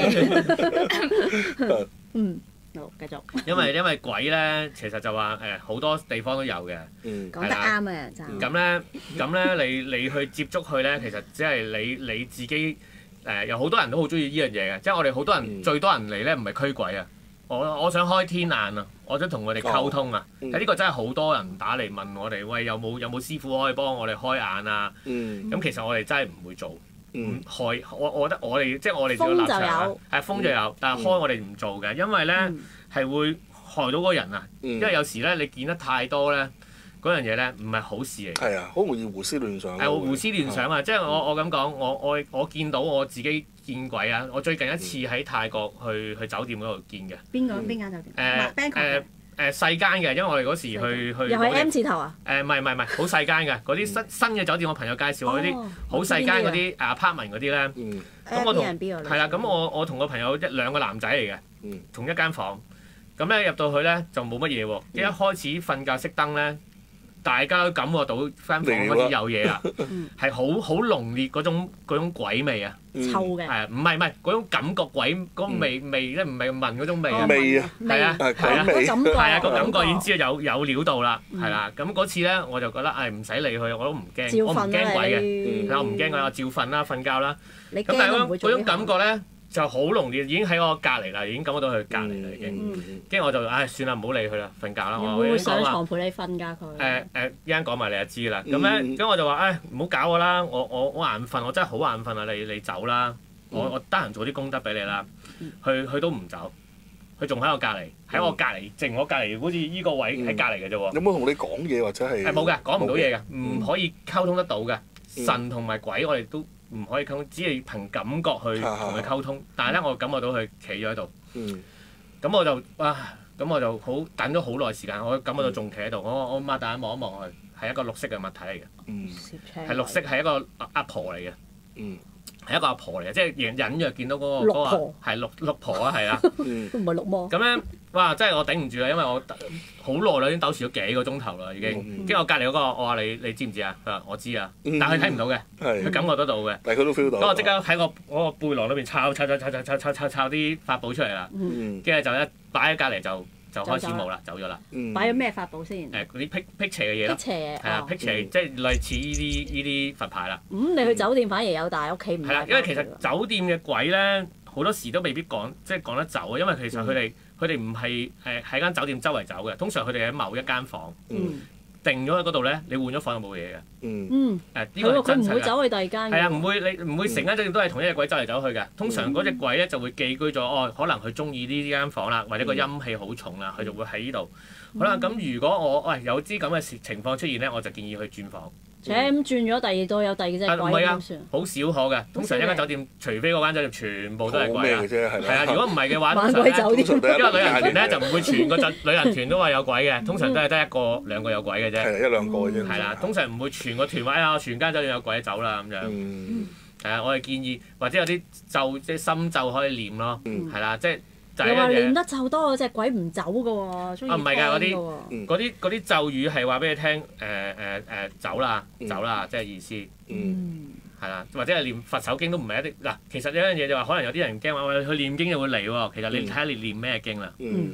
啫。好，繼續。 因為鬼咧，其實就話好多地方都有嘅。 講得啱啊，就。 咁咧，你去接觸佢咧，其實只係你自己有好多人都好中意呢樣嘢嘅，即係我哋好多人最多人嚟咧，唔係驅鬼啊！我想開天眼啊！我想同佢哋溝通啊！呢個真係好多人打嚟問我哋，喂，有冇師傅可以幫我哋開眼啊？咁其實我哋真係唔會做。開我覺得我哋即係我哋自己立場係封就有，但係開我哋唔做嘅，因為咧係會害到嗰個人啊！因為有時咧你見得太多咧，嗰樣嘢咧唔係好事嚟。 係啊，好容易胡思亂想。 胡思亂想啊！即係我咁講，我見到我自己見鬼啊！我最近一次喺泰國去酒店嗰度見嘅。邊間酒店？ 細間嘅，因為我哋嗰時去又係 M 字頭啊？ 唔係，好細間嘅，嗰啲新嘅酒店，我朋友介紹我嗰啲好細間嗰啲apartment嗰啲咧。咁我同係啦，咁我同個朋友2個男仔嚟嘅，同一間房。咁咧入到去咧就冇乜嘢喎，一開始瞓覺熄燈咧，大家都感覺到間房開始有嘢啦，係好濃烈嗰種鬼味啊！ 臭嘅。 係唔係嗰種感覺鬼嗰味咧，唔係聞嗰種味啊。 味啊！ 係啊！個感覺已經知道有料到啦，係啦。咁嗰次咧我就覺得唔使理佢，我都唔驚，我唔驚鬼嘅，我唔驚鬼，我照瞓啦，瞓覺啦。咁但係嗰種感覺咧就好濃烈，已經喺我隔離啦，已經感覺到佢隔離啦，已經。跟住我就算啦，唔好理佢啦，瞓覺啦。 會唔會上床陪你瞓㗎佢？ 一陣講埋你就知啦。咁咧，咁我就話唔好搞我啦，我眼瞓，我真係好眼瞓啊！你走啦，我得閒做啲功德俾你啦。佢都唔走，佢仲喺我隔離，喺我隔離，淨我隔離，好似依個位喺隔離嘅啫喎。 有冇同你講嘢或者係？ 冇嘅，講唔到嘢嘅，唔可以溝通得到嘅。神同埋鬼我哋都唔可以溝通，只係憑感覺去同佢溝通。但係咧，我感覺到佢企咗喺度。咁我就等咗好耐時間，我感覺到仲企喺度。我擘大眼望一望佢，係一個綠色嘅物體嚟嘅。係綠色，係一個阿婆嚟嘅。係一個阿婆嚟嘅，即係隱約見到嗰個係綠婆啊，係啊。 都唔係綠魔。 咁咧，哇！真係我頂唔住啦，因為我好耐啦，已經糾纏咗幾個鐘頭啦，已經。跟住我隔離嗰個，我話你知唔知啊？佢話我知啊，但係佢睇唔到嘅，佢感覺得到嘅。 但係佢都 feel 到。 咁我即刻喺我個背囊裏邊抄啲法寶出嚟啦，跟住就一擺喺隔離就開始冇啦，走咗啦。 擺咗咩法寶先？ 嗰啲辟邪嘅嘢咯。辟邪係啊，辟邪即係類似呢啲佛牌啦。 你去酒店反而有，但係屋企唔係。 係啦，因為其實酒店嘅鬼咧，好多時都未必講得走啊，因為其實佢哋唔係喺間酒店周圍走嘅，通常佢哋喺某一間房定咗喺嗰度咧，你換咗房就冇嘢嘅。呢個佢唔會走去第二間。 係啊，你唔會成間酒店都係同一隻鬼走嚟走去嘅。通常嗰隻鬼咧就會寄居咗，可能佢中意呢間房啦，或者個陰氣好重啦，佢就會喺呢度。好啦，咁如果我有啲咁嘅情況出現咧，我就建議去轉房。 咁轉咗第二度有第二隻鬼點算？ 好少可嘅，通常一間酒店，除非嗰間酒店全部都係鬼啊。係啊，如果唔係嘅話， 晚鬼酒店。 因為旅行團咧就唔會全個旅行團都話有鬼嘅，通常都係得1個2個有鬼嘅啫。 係1-2個嘅啫。 係啦，通常唔會全個團全間酒店有鬼走啦咁樣。係啊，我哋建議或者有啲咒即係心咒可以念咯，係啦，即係。 又話念得咒多嗰隻鬼唔走嘅喎，中意聽嘅喎。 唔係㗎，嗰啲咒語係話俾你聽，走啦，即係意思。係啦，或者係念佛手經都唔係一啲嗱。其實有一樣嘢就話，可能有啲人驚話，佢念經就會嚟喎。其實你睇下你念咩經啦。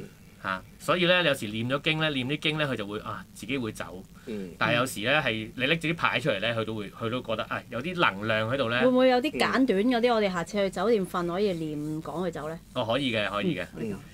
嚇，所以咧有時念咗經咧，念啲經咧佢就會自己會走。但係有時咧係你拎住啲牌出嚟咧，佢都覺得有啲能量喺度咧。 會唔會有啲簡短嗰啲？我哋下次去酒店瞓可以念講佢走咧？ 哦，可以嘅，可以嘅。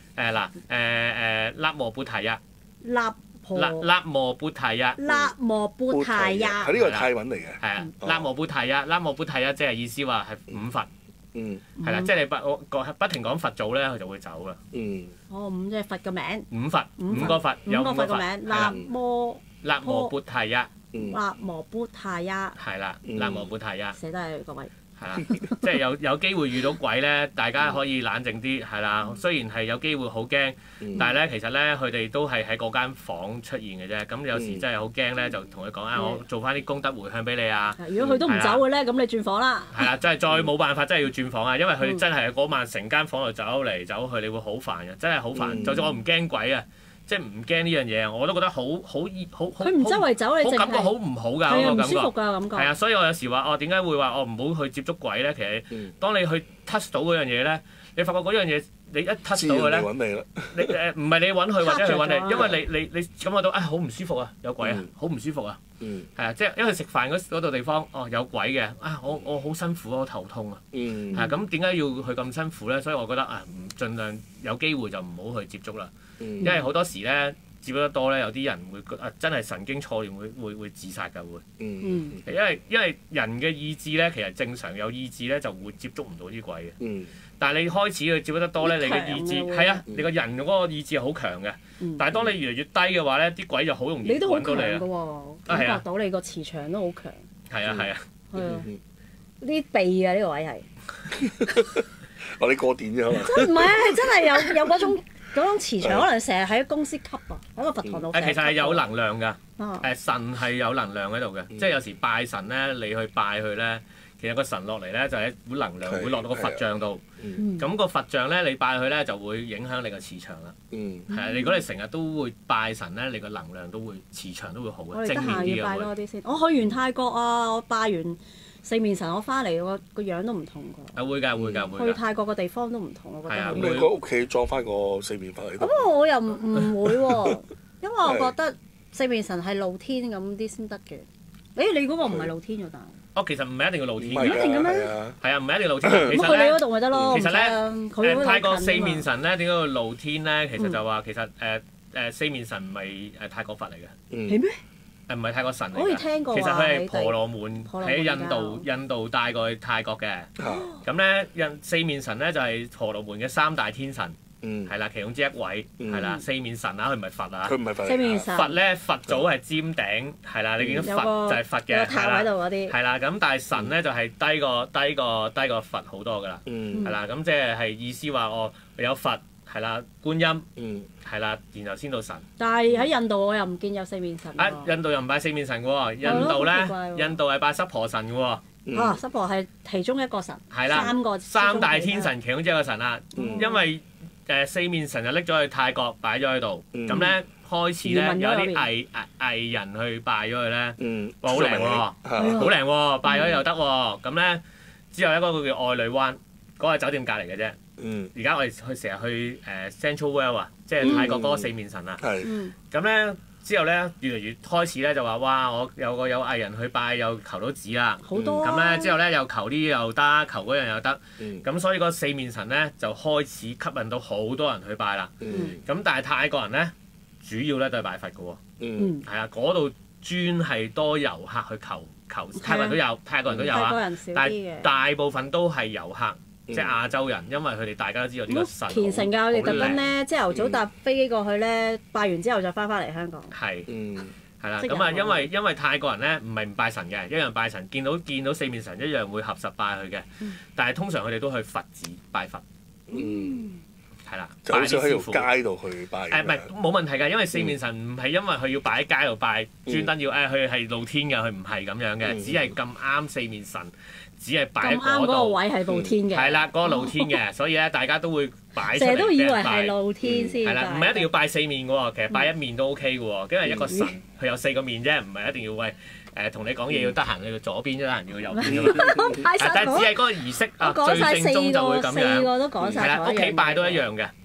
納摩缽提呀。納摩缽提呀。 納摩缽提呀。 係呢個係泰文嚟嘅。 係啊，納摩缽提呀，納摩缽提呀，即係意思話係五佛。係啦，即係你不停講佛祖咧，佢就會走啦。 五即係佛嘅名。 五個佛，有五個佛。 納摩缽提呀。 納摩缽提呀。 係啦，納摩缽提呀。 寫得係各位。 係啦，即係有機會遇到鬼咧，大家可以冷靜啲，係啦。雖然係有機會好驚，但係咧其實咧佢哋都係喺嗰間房出現嘅啫。咁有時真係好驚咧，就同佢講我做翻啲功德回向俾你啊。 如果佢都唔走嘅咧，咁你轉房啦。 係啦，真係再冇辦法，真係要轉房啊！因為佢真係嗰晚成間房度走嚟走去，你會好煩嘅，真係好煩。就算我唔驚鬼啊，即係唔驚呢樣嘢，我都覺得好。佢唔周圍走，你感覺好唔好㗎？嗰個感覺。 唔舒服㗎感覺。 係啊，所以我有時話點解會話我唔好去接觸鬼咧？其實當你去 touch 到嗰樣嘢咧，你發覺嗰樣嘢你一 touch 到佢咧，你唔係你揾佢或者佢揾你，因為你感覺到好唔舒服啊，有鬼啊，好唔舒服啊。係啊，即係因為食飯嗰度地方有鬼嘅我好辛苦啊，我頭痛啊。係咁點解要去咁辛苦咧？所以我覺得盡量有機會就唔好去接觸啦。因為好多時咧接觸得多咧，有啲人會真係神經錯亂，會自殺㗎會。因為人嘅意志咧，其實正常有意志咧就會接觸唔到啲鬼嘅。但係你開始去接觸得多咧，你嘅意志係啊，你個人嗰個意志係好強嘅。但係當你越嚟越低嘅話咧，啲鬼就好容易揾到你啊。 你都好強㗎喎，感覺到你個磁場都好強。 係啊係啊。 啲鼻啊呢個位係。 你過電啫可能。 真唔係係真係有嗰種磁場，可能成日喺公司吸喺個佛堂度。 其實係有能量㗎。神係有能量喺度嘅，即係有時拜神咧，你去拜佢咧，其實個神落嚟咧就係一股能量會落到個佛像度。咁個佛像咧，你拜佢咧就會影響你個磁場啦。係啊，如果你成日都會拜神咧，你個能量都會磁場都會好嘅，正面啲嘅會。我哋得閒要拜多啲先。我去完泰國我拜完四面神，我翻嚟個樣都唔同㗎。會㗎。去泰國個地方都唔同，我覺得。 咁你個屋企裝翻個四面佛喺度？ 咁我又唔會喎，因為我覺得四面神係露天咁啲先得嘅。你嗰個唔係露天㗎，但其實唔係一定要露天嘅。唔一定嘅咩？ 係啊，唔係一定露天。其實去你嗰度咪得咯。 其實咧，泰國四面神咧點解要露天咧？其實就話其實四面神唔係泰國佛嚟嘅。 係咩？ 唔係泰國神嚟㗎。 好似聽過。 其實佢係婆羅門喺印度帶過去泰國嘅。咁咧，四面神咧就係婆羅門嘅三大天神。係啦，其中之一位係啦，四面神啊，佢唔係佛啊。 佢唔係佛。 四面神。 佛咧，佛祖係尖頂，係啦，你見到佛就係佛嘅，係啦。係啦，咁但係神咧就係低過佛好多㗎啦。係啦，咁即係意思話有佛係啦，觀音係啦，然後先到神。 但係喺印度我又唔見有四面神。 印度又唔拜四面神㗎喎，印度係拜濕婆神㗎喎。 濕婆係其中一個神。 係啦，三大天神其中之一個神啦，因為四面神就拎咗去泰國擺咗喺度，咁咧開始咧有啲藝人去拜咗佢咧，哇好靚喎，好靚喎，拜咗又得喎，咁咧之後一個叫愛侶灣，嗰個係酒店隔離嘅啫。而家我哋成日去Central World 啊，即係泰國嗰個四面神啊。咁咧之後咧越嚟越開始咧就話哇，我有藝人去拜又求到子啦。 好多。 咁咧之後咧又求呢又得，求嗰樣又得。咁所以個四面神咧就開始吸引到好多人去拜啦。咁但係泰國人咧主要咧都係拜佛嘅喎。係啊，嗰度專係多遊客去求，泰國人都有，泰國人都有啊。但係大部分都係遊客。即係亞洲人，因為佢哋大家都知道呢個神虔誠㗎，我哋特登咧朝頭早搭飛機過去咧，拜完之後再翻嚟香港。 係，係啦，咁啊，因為泰國人咧唔係唔拜神嘅，一樣拜神，見到四面神一樣會合十拜佢嘅，但係通常佢哋都去佛寺拜佛。係啦， 就好似喺條街度去拜。 唔係冇問題㗎，因為四面神唔係因為佢要擺喺街度拜，專登要佢係露天㗎，佢唔係咁樣嘅，只係咁啱四面神。只係擺喺嗰度，咁啱嗰個位係露天嘅。 係啦，嗰個露天嘅，所以咧大家都會擺出嚟。 成日都以為係露天先。 係啦，唔係一定要拜四面嘅喎，其實拜一面都 OK 嘅喎，因為一個神佢有四個面啫，唔係一定要同你講嘢要得閒要左邊，得閒要右邊㗎嘛。但係只係嗰個儀式最正宗就會咁樣。 四個都講晒。 係啦，屋企拜都一樣嘅。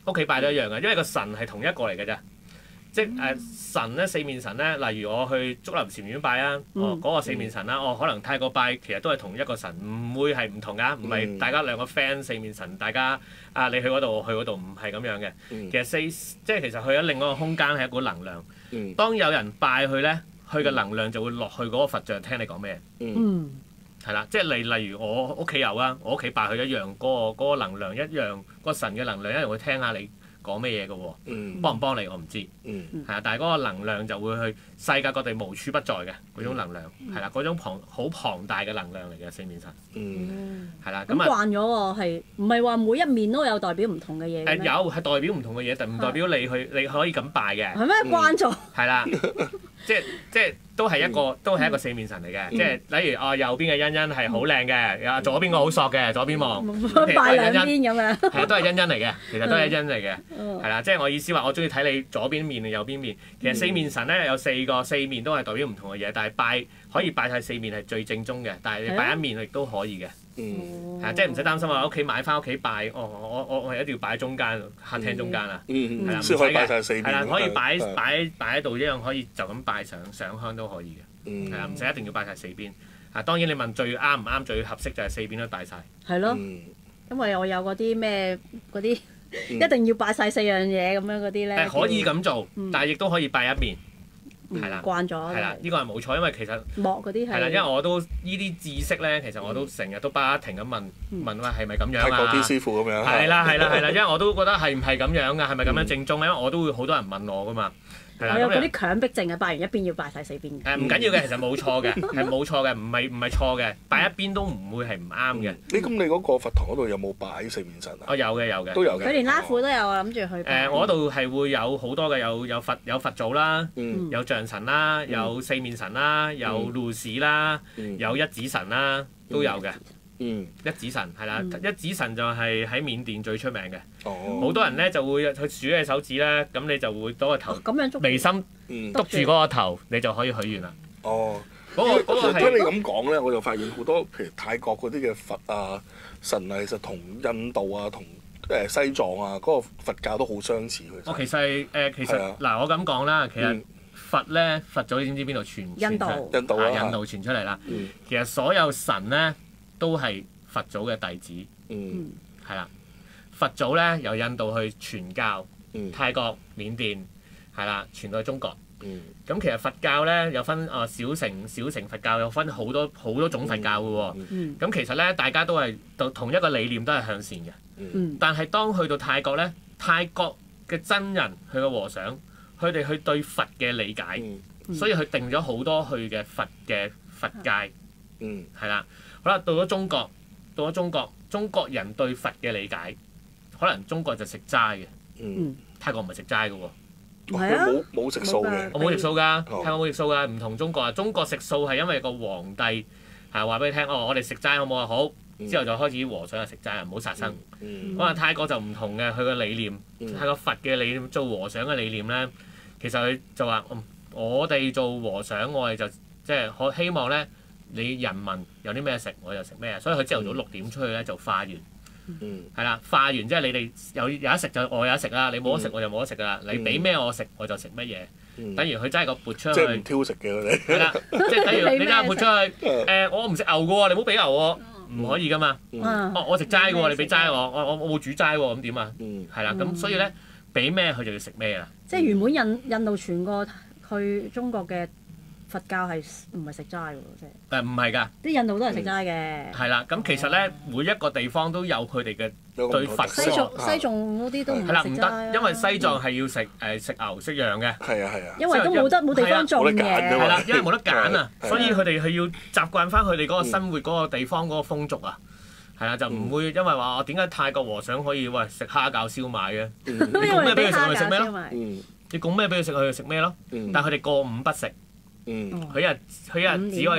屋企拜都一樣嘅，因為個神係同一個嚟嘅啫。即係神咧，四面神咧，例如我去竹林禪院拜啊，嗰個四面神啦，可能泰國拜其實都係同一個神，唔會係唔同㗎，唔係大家兩個 friend 四面神，大家你去嗰度，我去嗰度，唔係咁樣嘅。其實即係其實去咗另外一個空間係一股能量。當有人拜佢咧，佢嘅能量就會落去嗰個佛像聽你講咩。係啦，即係例如我屋企有啊，我屋企拜佢一樣，嗰個能量一樣，個神嘅能量一樣會聽下你講咩嘢嘅喎，幫唔幫你我唔知，係啊，但係嗰個能量就會去世界各地無處不在嘅嗰種能量，係啦，嗰種好龐大嘅能量嚟嘅四面神，係啦，咁慣咗喎，係唔係話每一面都有代表唔同嘅嘢？ 有係代表唔同嘅嘢，但唔代表你可以咁拜嘅。 係咩慣咗？ 係啦，即係都係一個四面神嚟嘅，即係例如右邊嘅欣欣係好靚嘅，左邊個好索嘅，左邊望拜兩邊咁樣， 係啊，都係欣欣嚟嘅，其實都係欣欣嚟嘅。係啦，即係我意思話，我中意睇你左邊面定右邊面。其實四面神咧有四面都係代表唔同嘅嘢，但係可以拜晒四面係最正宗嘅，但係你拜一面亦都可以嘅。係啊，即係唔使擔心話屋企買翻屋企拜，我係一定要擺喺中間客廳中間啊。係啦，唔使嘅。係啦，可以擺喺度一樣，可以就咁拜上香都可以嘅。係啊，唔使一定要拜晒四邊。當然你問最啱唔啱最合適就係四邊都拜晒。 係咯，因為我有嗰啲咩嗰啲。一定要拜晒四樣嘢咁樣嗰啲咧， 可以咁做，但係亦都可以拜一面，係啦， 慣咗， 係啦，呢個係冇錯，因為其實莫嗰啲係啦，因為我都呢啲知識咧，其實我都成日都不停咁問話係咪咁樣啊？ 泰國啲師傅咁樣， 係啦，因為我都覺得係唔係咁樣㗎？係咪咁樣正宗咧？因為我都會好多人問我㗎嘛。 我有嗰啲強迫症嘅，拜完一邊要拜晒四邊嘅。 唔緊要嘅，其實冇錯嘅，係冇錯嘅，唔係錯嘅，拜一邊都唔會係唔啱嘅。 咁你嗰個佛堂嗰度有冇擺四面神啊？ 有嘅， 都有嘅。 佢連拉庫都有啊，諗住去。 我嗰度係會有好多嘅，有佛祖啦，有象神啦，有四面神啦，有路士啦，有一指神啦，都有嘅。一指神係啦，一指神就係喺緬甸最出名嘅。好多人咧就會去數你手指咧，咁你就會攞個頭眉心篤住嗰個頭，你就可以許願啦。嗰個係。 聽你咁講咧，我就發現好多譬如泰國嗰啲嘅佛啊神啊，其實同印度啊同西藏啊嗰個佛教都好相似嘅。 其實嗱，我咁講啦，其實佛祖你知唔知邊度傳？ 印度傳出嚟啦。其實所有神咧都係佛祖嘅弟子。係啦。佛祖咧由印度去傳教，泰國、緬甸係啦，傳到去中國。咁其實佛教咧有分小乘佛教有分好多種佛教嘅喎。咁其實咧大家都係同一個理念，都係向善嘅。但係當去到泰國咧，泰國嘅真人佢嘅和尚，佢哋去對佛嘅理解，所以佢定咗好多佢嘅佛戒。係啦，好啦，到咗中國，中國人對佛嘅理解。可能中國就食齋嘅，泰國唔係食齋嘅喎。 係啊， 冇食素嘅。 我冇食素㗎，泰國冇食素㗎，唔同中國啊。中國食素係因為個皇帝係話俾你聽，我哋食齋好冇啊？好，之後就開始和尚就食齋啊，唔好殺生。泰國就唔同嘅，佢個理念，泰國佛嘅理念，做和尚嘅理念咧，其實佢就話我哋做和尚，我哋就即係希望咧，你人民有啲咩食，我就食咩，所以佢朝頭早6點出去咧就化緣。係啦，化完即係你哋有得食就我有得食啦，你冇得食我就冇得食噶啦。你俾咩我食我就食乜嘢。等於佢揸個缽出去， 即係唔挑食嘅佢哋。 係啦，即係等於你揸個缽出去，我唔食牛嘅喎，你唔好俾牛我，唔可以噶嘛。我食齋嘅喎，你俾齋我冇煮齋喎，咁點啊？係啦，咁所以咧俾咩佢就要食咩啦。 即係原本印度傳過去中國嘅佛教係唔係食齋喎？即係唔係㗎， 啲印度都係食齋嘅。 係啦，咁其實咧每一個地方都有佢哋嘅對佛。 西藏嗰啲都唔食齋。 係啦，唔得，因為西藏係要食牛食羊嘅。 係啊。 因為都冇地方種嘅。 係啦，因為冇得揀啊，所以佢哋係要習慣翻佢哋嗰個生活嗰個地方嗰個風俗啊。係啊，就唔會因為話點解泰國和尚可以食蝦餃燒賣嘅？你講咩俾佢食佢食咩咯？你講咩俾佢食佢食咩咯？但係佢哋過午不食。佢一日只可以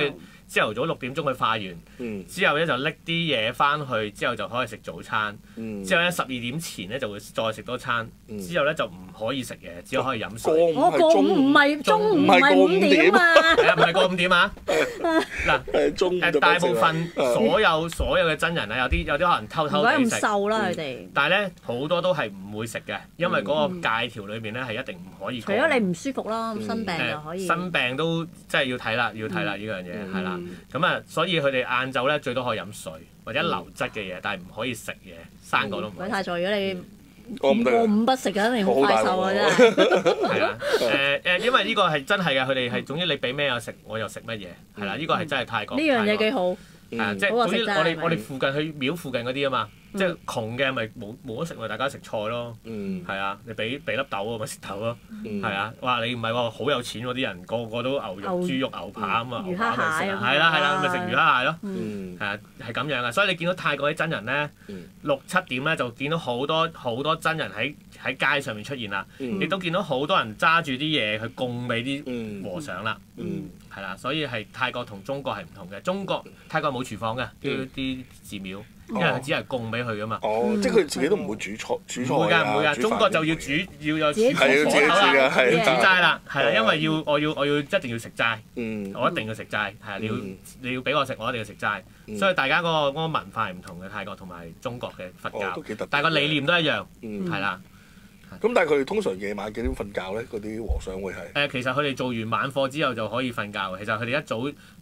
朝頭早6點鐘去化完，之後咧就拎啲嘢翻去，之後就可以食早餐。之後咧12點前咧就會再食多餐，之後咧就唔可以食嘢，只可以飲水。 過午唔係中午，唔係5點啊！ 係啊，唔係過5點啊！嗱，大部分所有嘅真人啊，有啲可能偷偷地食。 咁瘦啦佢哋。 但係咧好多都係唔會食嘅，因為嗰個戒條裏邊咧係一定唔可以。 除咗你唔舒服啦，生病就可以。 生病都真係要睇啦，呢樣嘢係啦。咁啊，所以佢哋晏晝咧最多可以飲水或者流質嘅嘢，但係唔可以食嘢，生果都唔可以。 鬼太在，如果你過午不食嘅，一定好快瘦啊！真係。 係啊，因為呢個係真係嘅，佢哋係總之你俾咩我食，我又食乜嘢，係啦，呢個係真係泰國。 呢樣嘢幾好。 係啊，即係總之我哋附近去廟附近嗰啲啊嘛。即係窮嘅咪冇得食咪大家食菜咯，係啊，你俾粒豆啊咪食豆咯，係啊，哇你唔係喎，好有錢嗰啲人個個都牛肉、豬肉、牛扒啊嘛， 魚蝦蟹啊， 係啦，咪食魚蝦蟹咯，係啊，係咁樣啊，所以你見到泰國啲真人咧，6、7點咧就見到好多真人喺街上面出現啦，亦都見到好多人揸住啲嘢去供俾啲和尚啦，係啦，所以係泰國同中國係唔同嘅，泰國冇廚房嘅啲寺廟。因為佢只係供俾佢噶嘛。 即係佢自己都唔會煮菜唔會㗎，中國就要煮，要有廚房自己煮㗎，係煮齋啦，係啦，因為我要一定要食齋，我一定要食齋，係啊，你要俾我食，我一定要食齋，所以大家嗰個文化係唔同嘅，泰國同埋中國嘅佛教，但係個理念都一樣，係啦。 咁但係佢哋通常夜晚幾點瞓覺咧？嗰啲和尚會係其實佢哋做完晚課之後就可以瞓覺，其實佢哋一早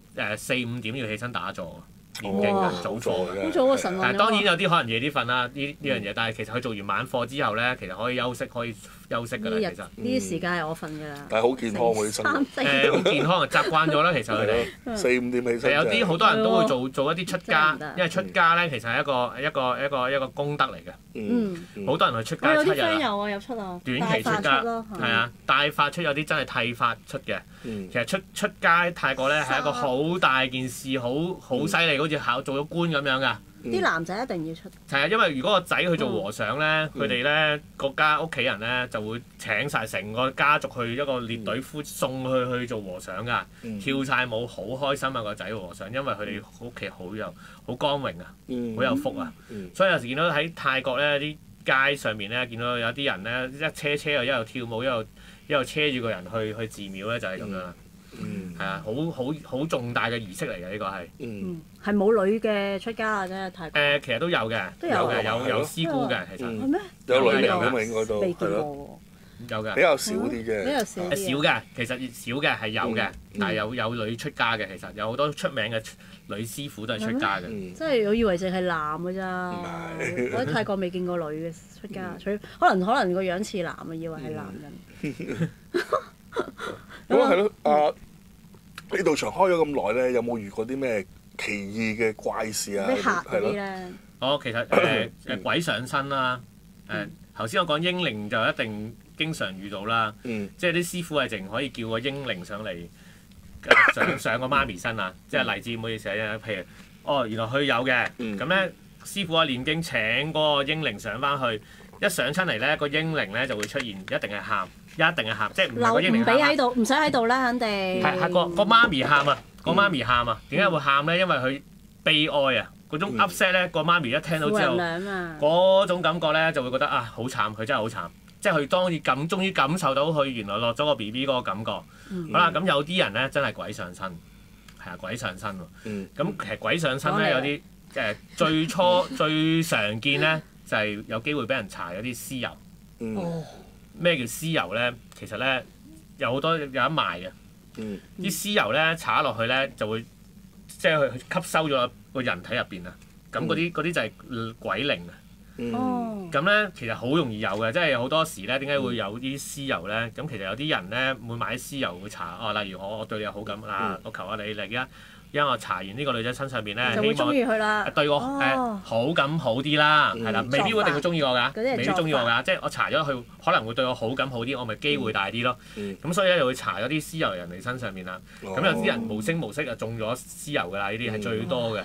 4、5點要起身打坐。念經嘅早課嘅， 好早啊！神當然有啲可能夜啲瞓啦，呢樣嘢，但係其實佢做完晚課之後咧，其實可以休息㗎啦。其實呢啲時間係我瞓㗎啦。 但係好健康喎，啲生活。 好健康啊，習慣咗啦。其實佢哋 4、5點起身。 有啲好多人都會做一啲出家，因為出家咧其實係一個功德嚟嘅。好多人去出家7日。 有出啊。 短期出家係啊，大法出有啲真係剃髮出嘅。其實出家泰國咧係一個好大件事，好犀利，好似做咗官咁樣㗎。 啲男仔一定要出。 係啊，因為如果個仔去做和尚咧，佢哋咧個家屋企人咧就會請晒成個家族去一個列隊送去做和尚㗎，跳晒舞，好開心啊個仔和尚，因為佢哋屋企好光榮啊，好有福啊，所以有時見到喺泰國咧啲街上面咧，見到有啲人咧一車又一路跳舞一路車住個人去寺廟咧，就係咁樣啦。係啊，好重大嘅儀式嚟嘅呢個係。 係冇女嘅出家啊！真係泰國。 其實都有嘅，有師姑嘅其實。 係咩？ 有女嚟㗎嘛？應該都未見過。 有嘅。 比較少啲啫。 比較少。 少嘅，其實少嘅係有嘅，但係有女出家嘅，其實有好多出名嘅女師傅都係出家嘅。 即係我以為淨係男㗎咋。我喺泰國未見過女嘅出家，可能個樣似男啊，以為係男人。 咁係咯，呢道場開咗咁耐咧，有冇遇過啲咩奇異嘅怪事啊？ 咩嚇嗰啲咧？ 其實鬼上身啦，頭先我講英靈就一定經常遇到啦，即係啲師傅係淨可以叫個英靈上嚟上個媽咪身啊，即係例子唔好意思啊，譬如原來佢有嘅，咁咧師傅啊念經請嗰個英靈上翻去，一上親嚟咧個英靈咧就會出現，一定係喊。即係唔係個英靈喊。唔俾喺度，唔使喺度啦，肯定。係個媽咪喊啊！個媽咪喊啊！點解會喊咧？因為佢悲哀啊！嗰種 upset 咧，個媽咪一聽到之後，嗰種感覺咧就會覺得啊，好慘！佢真係好慘。即係佢終於感受到佢原來落咗個 BB 嗰個感覺。好啦，咁有啲人咧真係鬼上身，係啊，鬼上身喎。咁其實鬼上身咧有啲最初最常見咧就係有機會俾人搽有啲屍油。咩叫屍油咧？其實咧有好多有得賣嘅。啲屍油咧搽落去咧就會即係佢吸收咗個人體入邊啊。咁嗰啲就係鬼靈啊。咁咧其實好容易有嘅，即係好多時咧點解會有啲屍油咧？咁其實有啲人咧會買屍油會搽例如我對你有好感啊，我求下你嚟而家。因為我搽完呢個女仔身上邊咧，希望對我好感好啲啦，係啦，未必一定會中意我㗎，未必中意我㗎，即係我搽咗佢可能會對我好感好啲，我咪機會大啲咯。咁所以咧就會搽咗啲屍油人哋身上面啦。咁有啲人無聲無息就中咗屍油㗎啦，呢啲係最多嘅，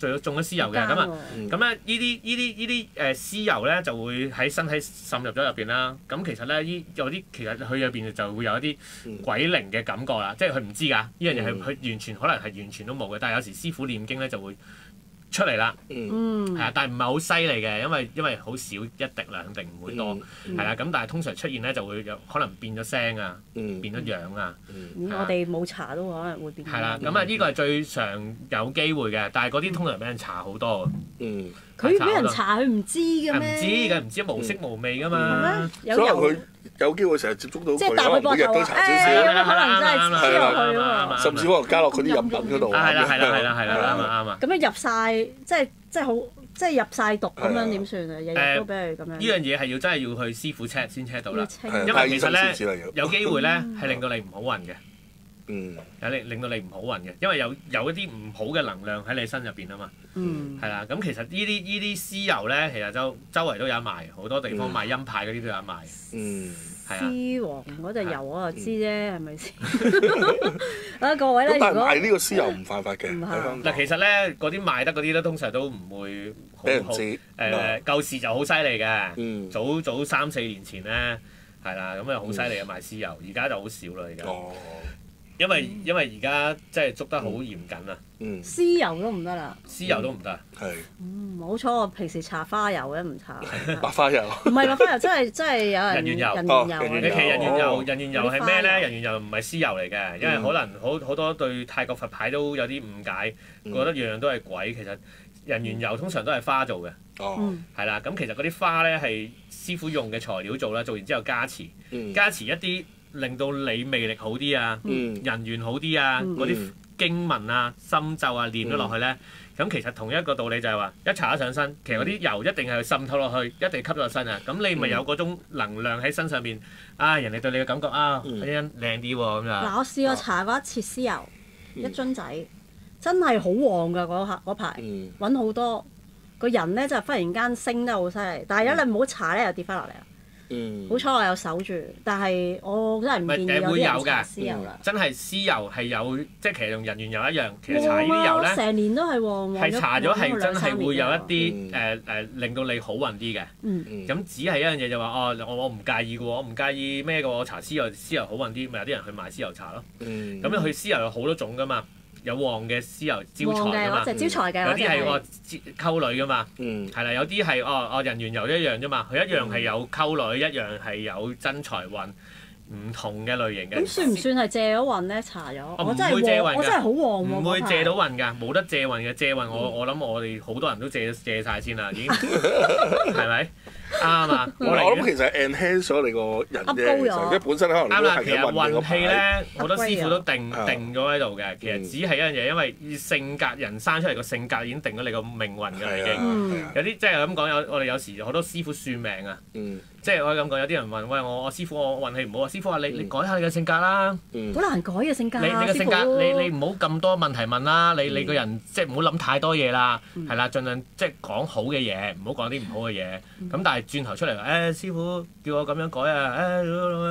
中咗屍油嘅，咁啊咁咧呢啲屍油咧就會喺身體滲入咗入邊啦。咁其實咧有啲其實佢入邊就會有一啲鬼靈嘅感覺啦，即係佢唔知㗎，呢樣嘢係佢完全可能係完全都冇嘅，但係有時師傅念經咧就會出嚟啦，係啊，但係唔係好犀利嘅，因為好少一滴兩滴唔會多，係啦，咁但係通常出現咧就會有可能變咗聲啊，變咗樣啊， 我哋冇查都可能會變。 係啦，咁啊呢個係最常有機會嘅，但係嗰啲通常俾人查好多。 佢俾人查佢唔知嘅咩？ 唔知無色無味㗎嘛。 所以佢有機會成日接觸到佢， 即係搭佢膊頭啊！可能真係黐落去喎。 甚至可能加落佢啲飲品嗰度。 係啦，啱啊。 咁樣入晒，即係入晒毒咁樣點算啊？日日都俾佢咁樣。 呢樣嘢係真係要去師傅 check 先 check 到啦。 因為其實咧有機會咧係令到你唔好運嘅。令到你唔好運嘅，因為有一啲唔好嘅能量喺你身入邊啊嘛。係啦，咁其實呢啲屍油咧，其實周圍都有賣，好多地方賣陰牌嗰啲都有賣。係啊。 獅王嗰隻油我就知啫，係咪先？啊各位咧， 但係呢個屍油唔犯法嘅。 嗱，其實咧嗰啲賣得嗰啲咧，通常都唔會俾人知。 舊時就好犀利嘅，早3-4年前咧係啦，咁啊好犀利嘅賣屍油，而家就好少啦而家。因為而家即係捉得好嚴謹啊！ 屍油都唔得啦， 屍油都唔得。 係。 冇錯，我平時搽花油嘅唔搽。 白花油。 唔係白花油，真係有人。 人緣油。 人緣油。 你其實人緣油係咩咧？人緣油唔係屍油嚟嘅，因為可能好多對泰國佛牌都有啲誤解，覺得樣樣都係鬼。其實人緣油通常都係花做嘅。係啦，咁其實嗰啲花咧係師傅用嘅材料做啦，做完之後加持一啲。令到你魅力好啲啊，人緣好啲啊，嗰啲經文啊、心咒啊唸咗落去咧，咁其實同一個道理就係話，一搽咗上身，其實嗰啲油一定係滲透落去，一定吸咗落身啊，咁你咪有嗰種能量喺身上邊，啊人哋對你嘅感覺啊，靚啲喎咁樣。 嗱，我試過搽過一次屍油，一樽仔，真係好旺㗎嗰排，揾好多，個人咧就忽然間升得好犀利，但係如果你唔好搽咧，又跌翻落嚟啦。好彩我有守住，但係我真係唔建議有啲人搽屍油啦。 真係屍油係有，即係其實同人緣油一樣，其實搽呢啲油咧， 成年都係旺。 係搽咗係真係會有一啲令到你好運啲嘅。咁只係一樣嘢就話我唔介意嘅喎，我唔介意咩嘅喎，我搽屍油好運啲，咪有啲人去買屍油搽咯。咁樣佢屍油有好多種㗎嘛。有旺嘅屍油招財㗎嘛，有啲係溝女㗎嘛，係啦，有啲係人緣油一樣啫嘛，佢一樣係有溝女，一樣係有真財運，唔同嘅類型嘅。 咁算唔算係借咗運咧？搽咗，我真係好旺喎， 唔會借到運㗎，冇得借運嘅，借運我諗我哋好多人都借晒先啦，已經係咪？啱啊！ 我諗其實係 enhance 咗你個人啫，即係本身可能啱啦。其實運氣咧，好多師傅都定咗喺度嘅。其實只係一樣嘢，因為性格人生出嚟個性格已經定咗你個命運㗎啦，已經。有啲即係咁講，我哋有時好多師傅算命啊。即係我可以咁講，有啲人問喂我師傅我運氣唔好啊，師傅話你改下你嘅性格啦。 好難改嘅性格。 你嘅性格你唔好咁多問題問啦，你個人即係唔好諗太多嘢啦，係啦，盡量即係講好嘅嘢，唔好講啲唔好嘅嘢。咁但係轉頭出嚟師傅叫我咁樣改啊，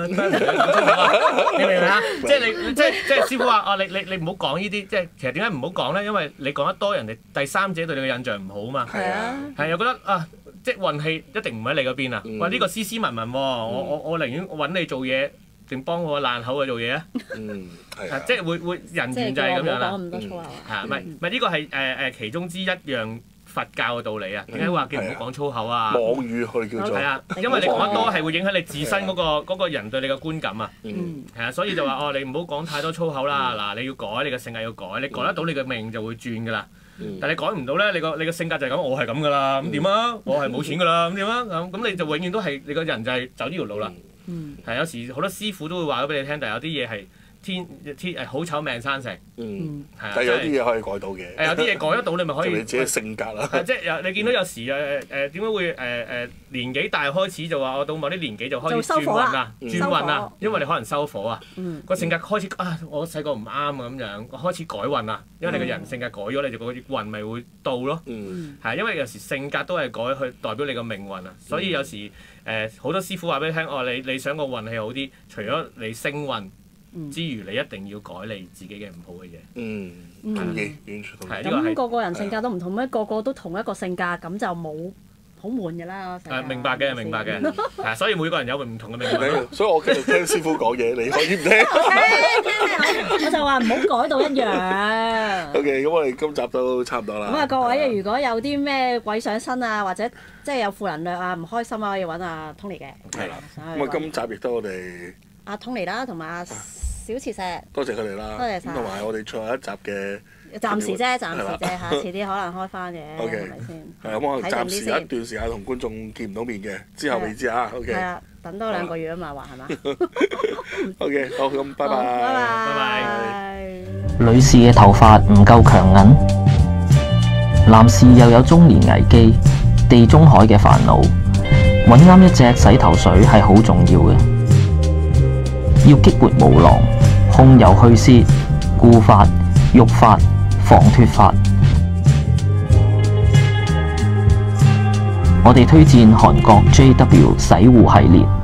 你明唔明啊？即係師傅話你唔好講呢啲，即係其實點解唔好講咧？因為你講得多，人哋第三者對你嘅印象唔好啊嘛。係啊。係又覺得即係運氣一定唔喺你嗰邊啊！喂，呢個斯斯文文喎，我寧願揾你做嘢，定幫我爛口去做嘢啊！即係會人緣就係咁樣啦。 講咁多粗口啊！ 唔係呢個係其中之一樣佛教嘅道理啊！點解話叫唔好講粗口啊？ 妄語去叫做係啊，因為你講得多係會影響你自身嗰個人對你嘅觀感啊。係啊，所以就話你唔好講太多粗口啦。嗱，你要改你嘅性格要改，你改得到你嘅命就會轉㗎啦。但係你改唔到咧，你個性格就係咁，我係咁㗎啦，咁點啊？我係冇錢㗎啦，咁點啊？咁你就永遠都係你個人就係走呢條路啦。係有時好多師傅都會話咗俾你聽，但係有啲嘢係天好醜命生成。 但係有啲嘢可以改到嘅。 有啲嘢改得到，你咪可以。 你自己性格啦。 即係你見到有時點解會年紀大開始就話我到某啲年紀就開始轉運啊，因為你可能收火啊，個性格開始我細個唔啱啊咁樣，開始改運啊，因為你個人性格改咗，你就個運咪會到咯。係因為有時性格都係改去代表你個命運啊，所以有時好多師傅話俾你聽，你想個運氣好啲，除咗你星運之餘，你一定要改你自己嘅唔好嘅嘢。 同意，完全同意。 咁個個人性格都唔同咩？個個都同一個性格，咁就冇好悶㗎啦。 明白嘅，明白嘅。係，所以每個人有唔同嘅命運。 所以我繼續聽師傅講嘢，你可以唔聽。 我就話唔好改到一樣。 OK，咁我哋今集都差唔多啦。 咁啊，各位如果有啲咩鬼上身啊，或者即係有負能量啊、唔開心啊，可以揾阿 Tony 嘅。 係啦。咁啊，今集亦都我哋阿 Tony 啦，同埋阿小磁石。多謝佢哋啦。多謝晒。同埋我哋最後一集嘅。暫時啫，下次啲可能開翻嘅，係咪先？ 係咁，我暫時有一段時間同觀眾見唔到面嘅，之後未知啊。OK。係啊， 等多2個月啊嘛，話係嘛 ？OK，好咁，拜拜。 拜拜。 女士嘅頭髮唔夠強韌，男士又有中年危機、地中海嘅煩惱，揾啱一隻洗頭水係好重要嘅。要激活毛囊，控油去屑、固髮、育髮、防脫髮，我哋推薦韓國 JW 洗護系列。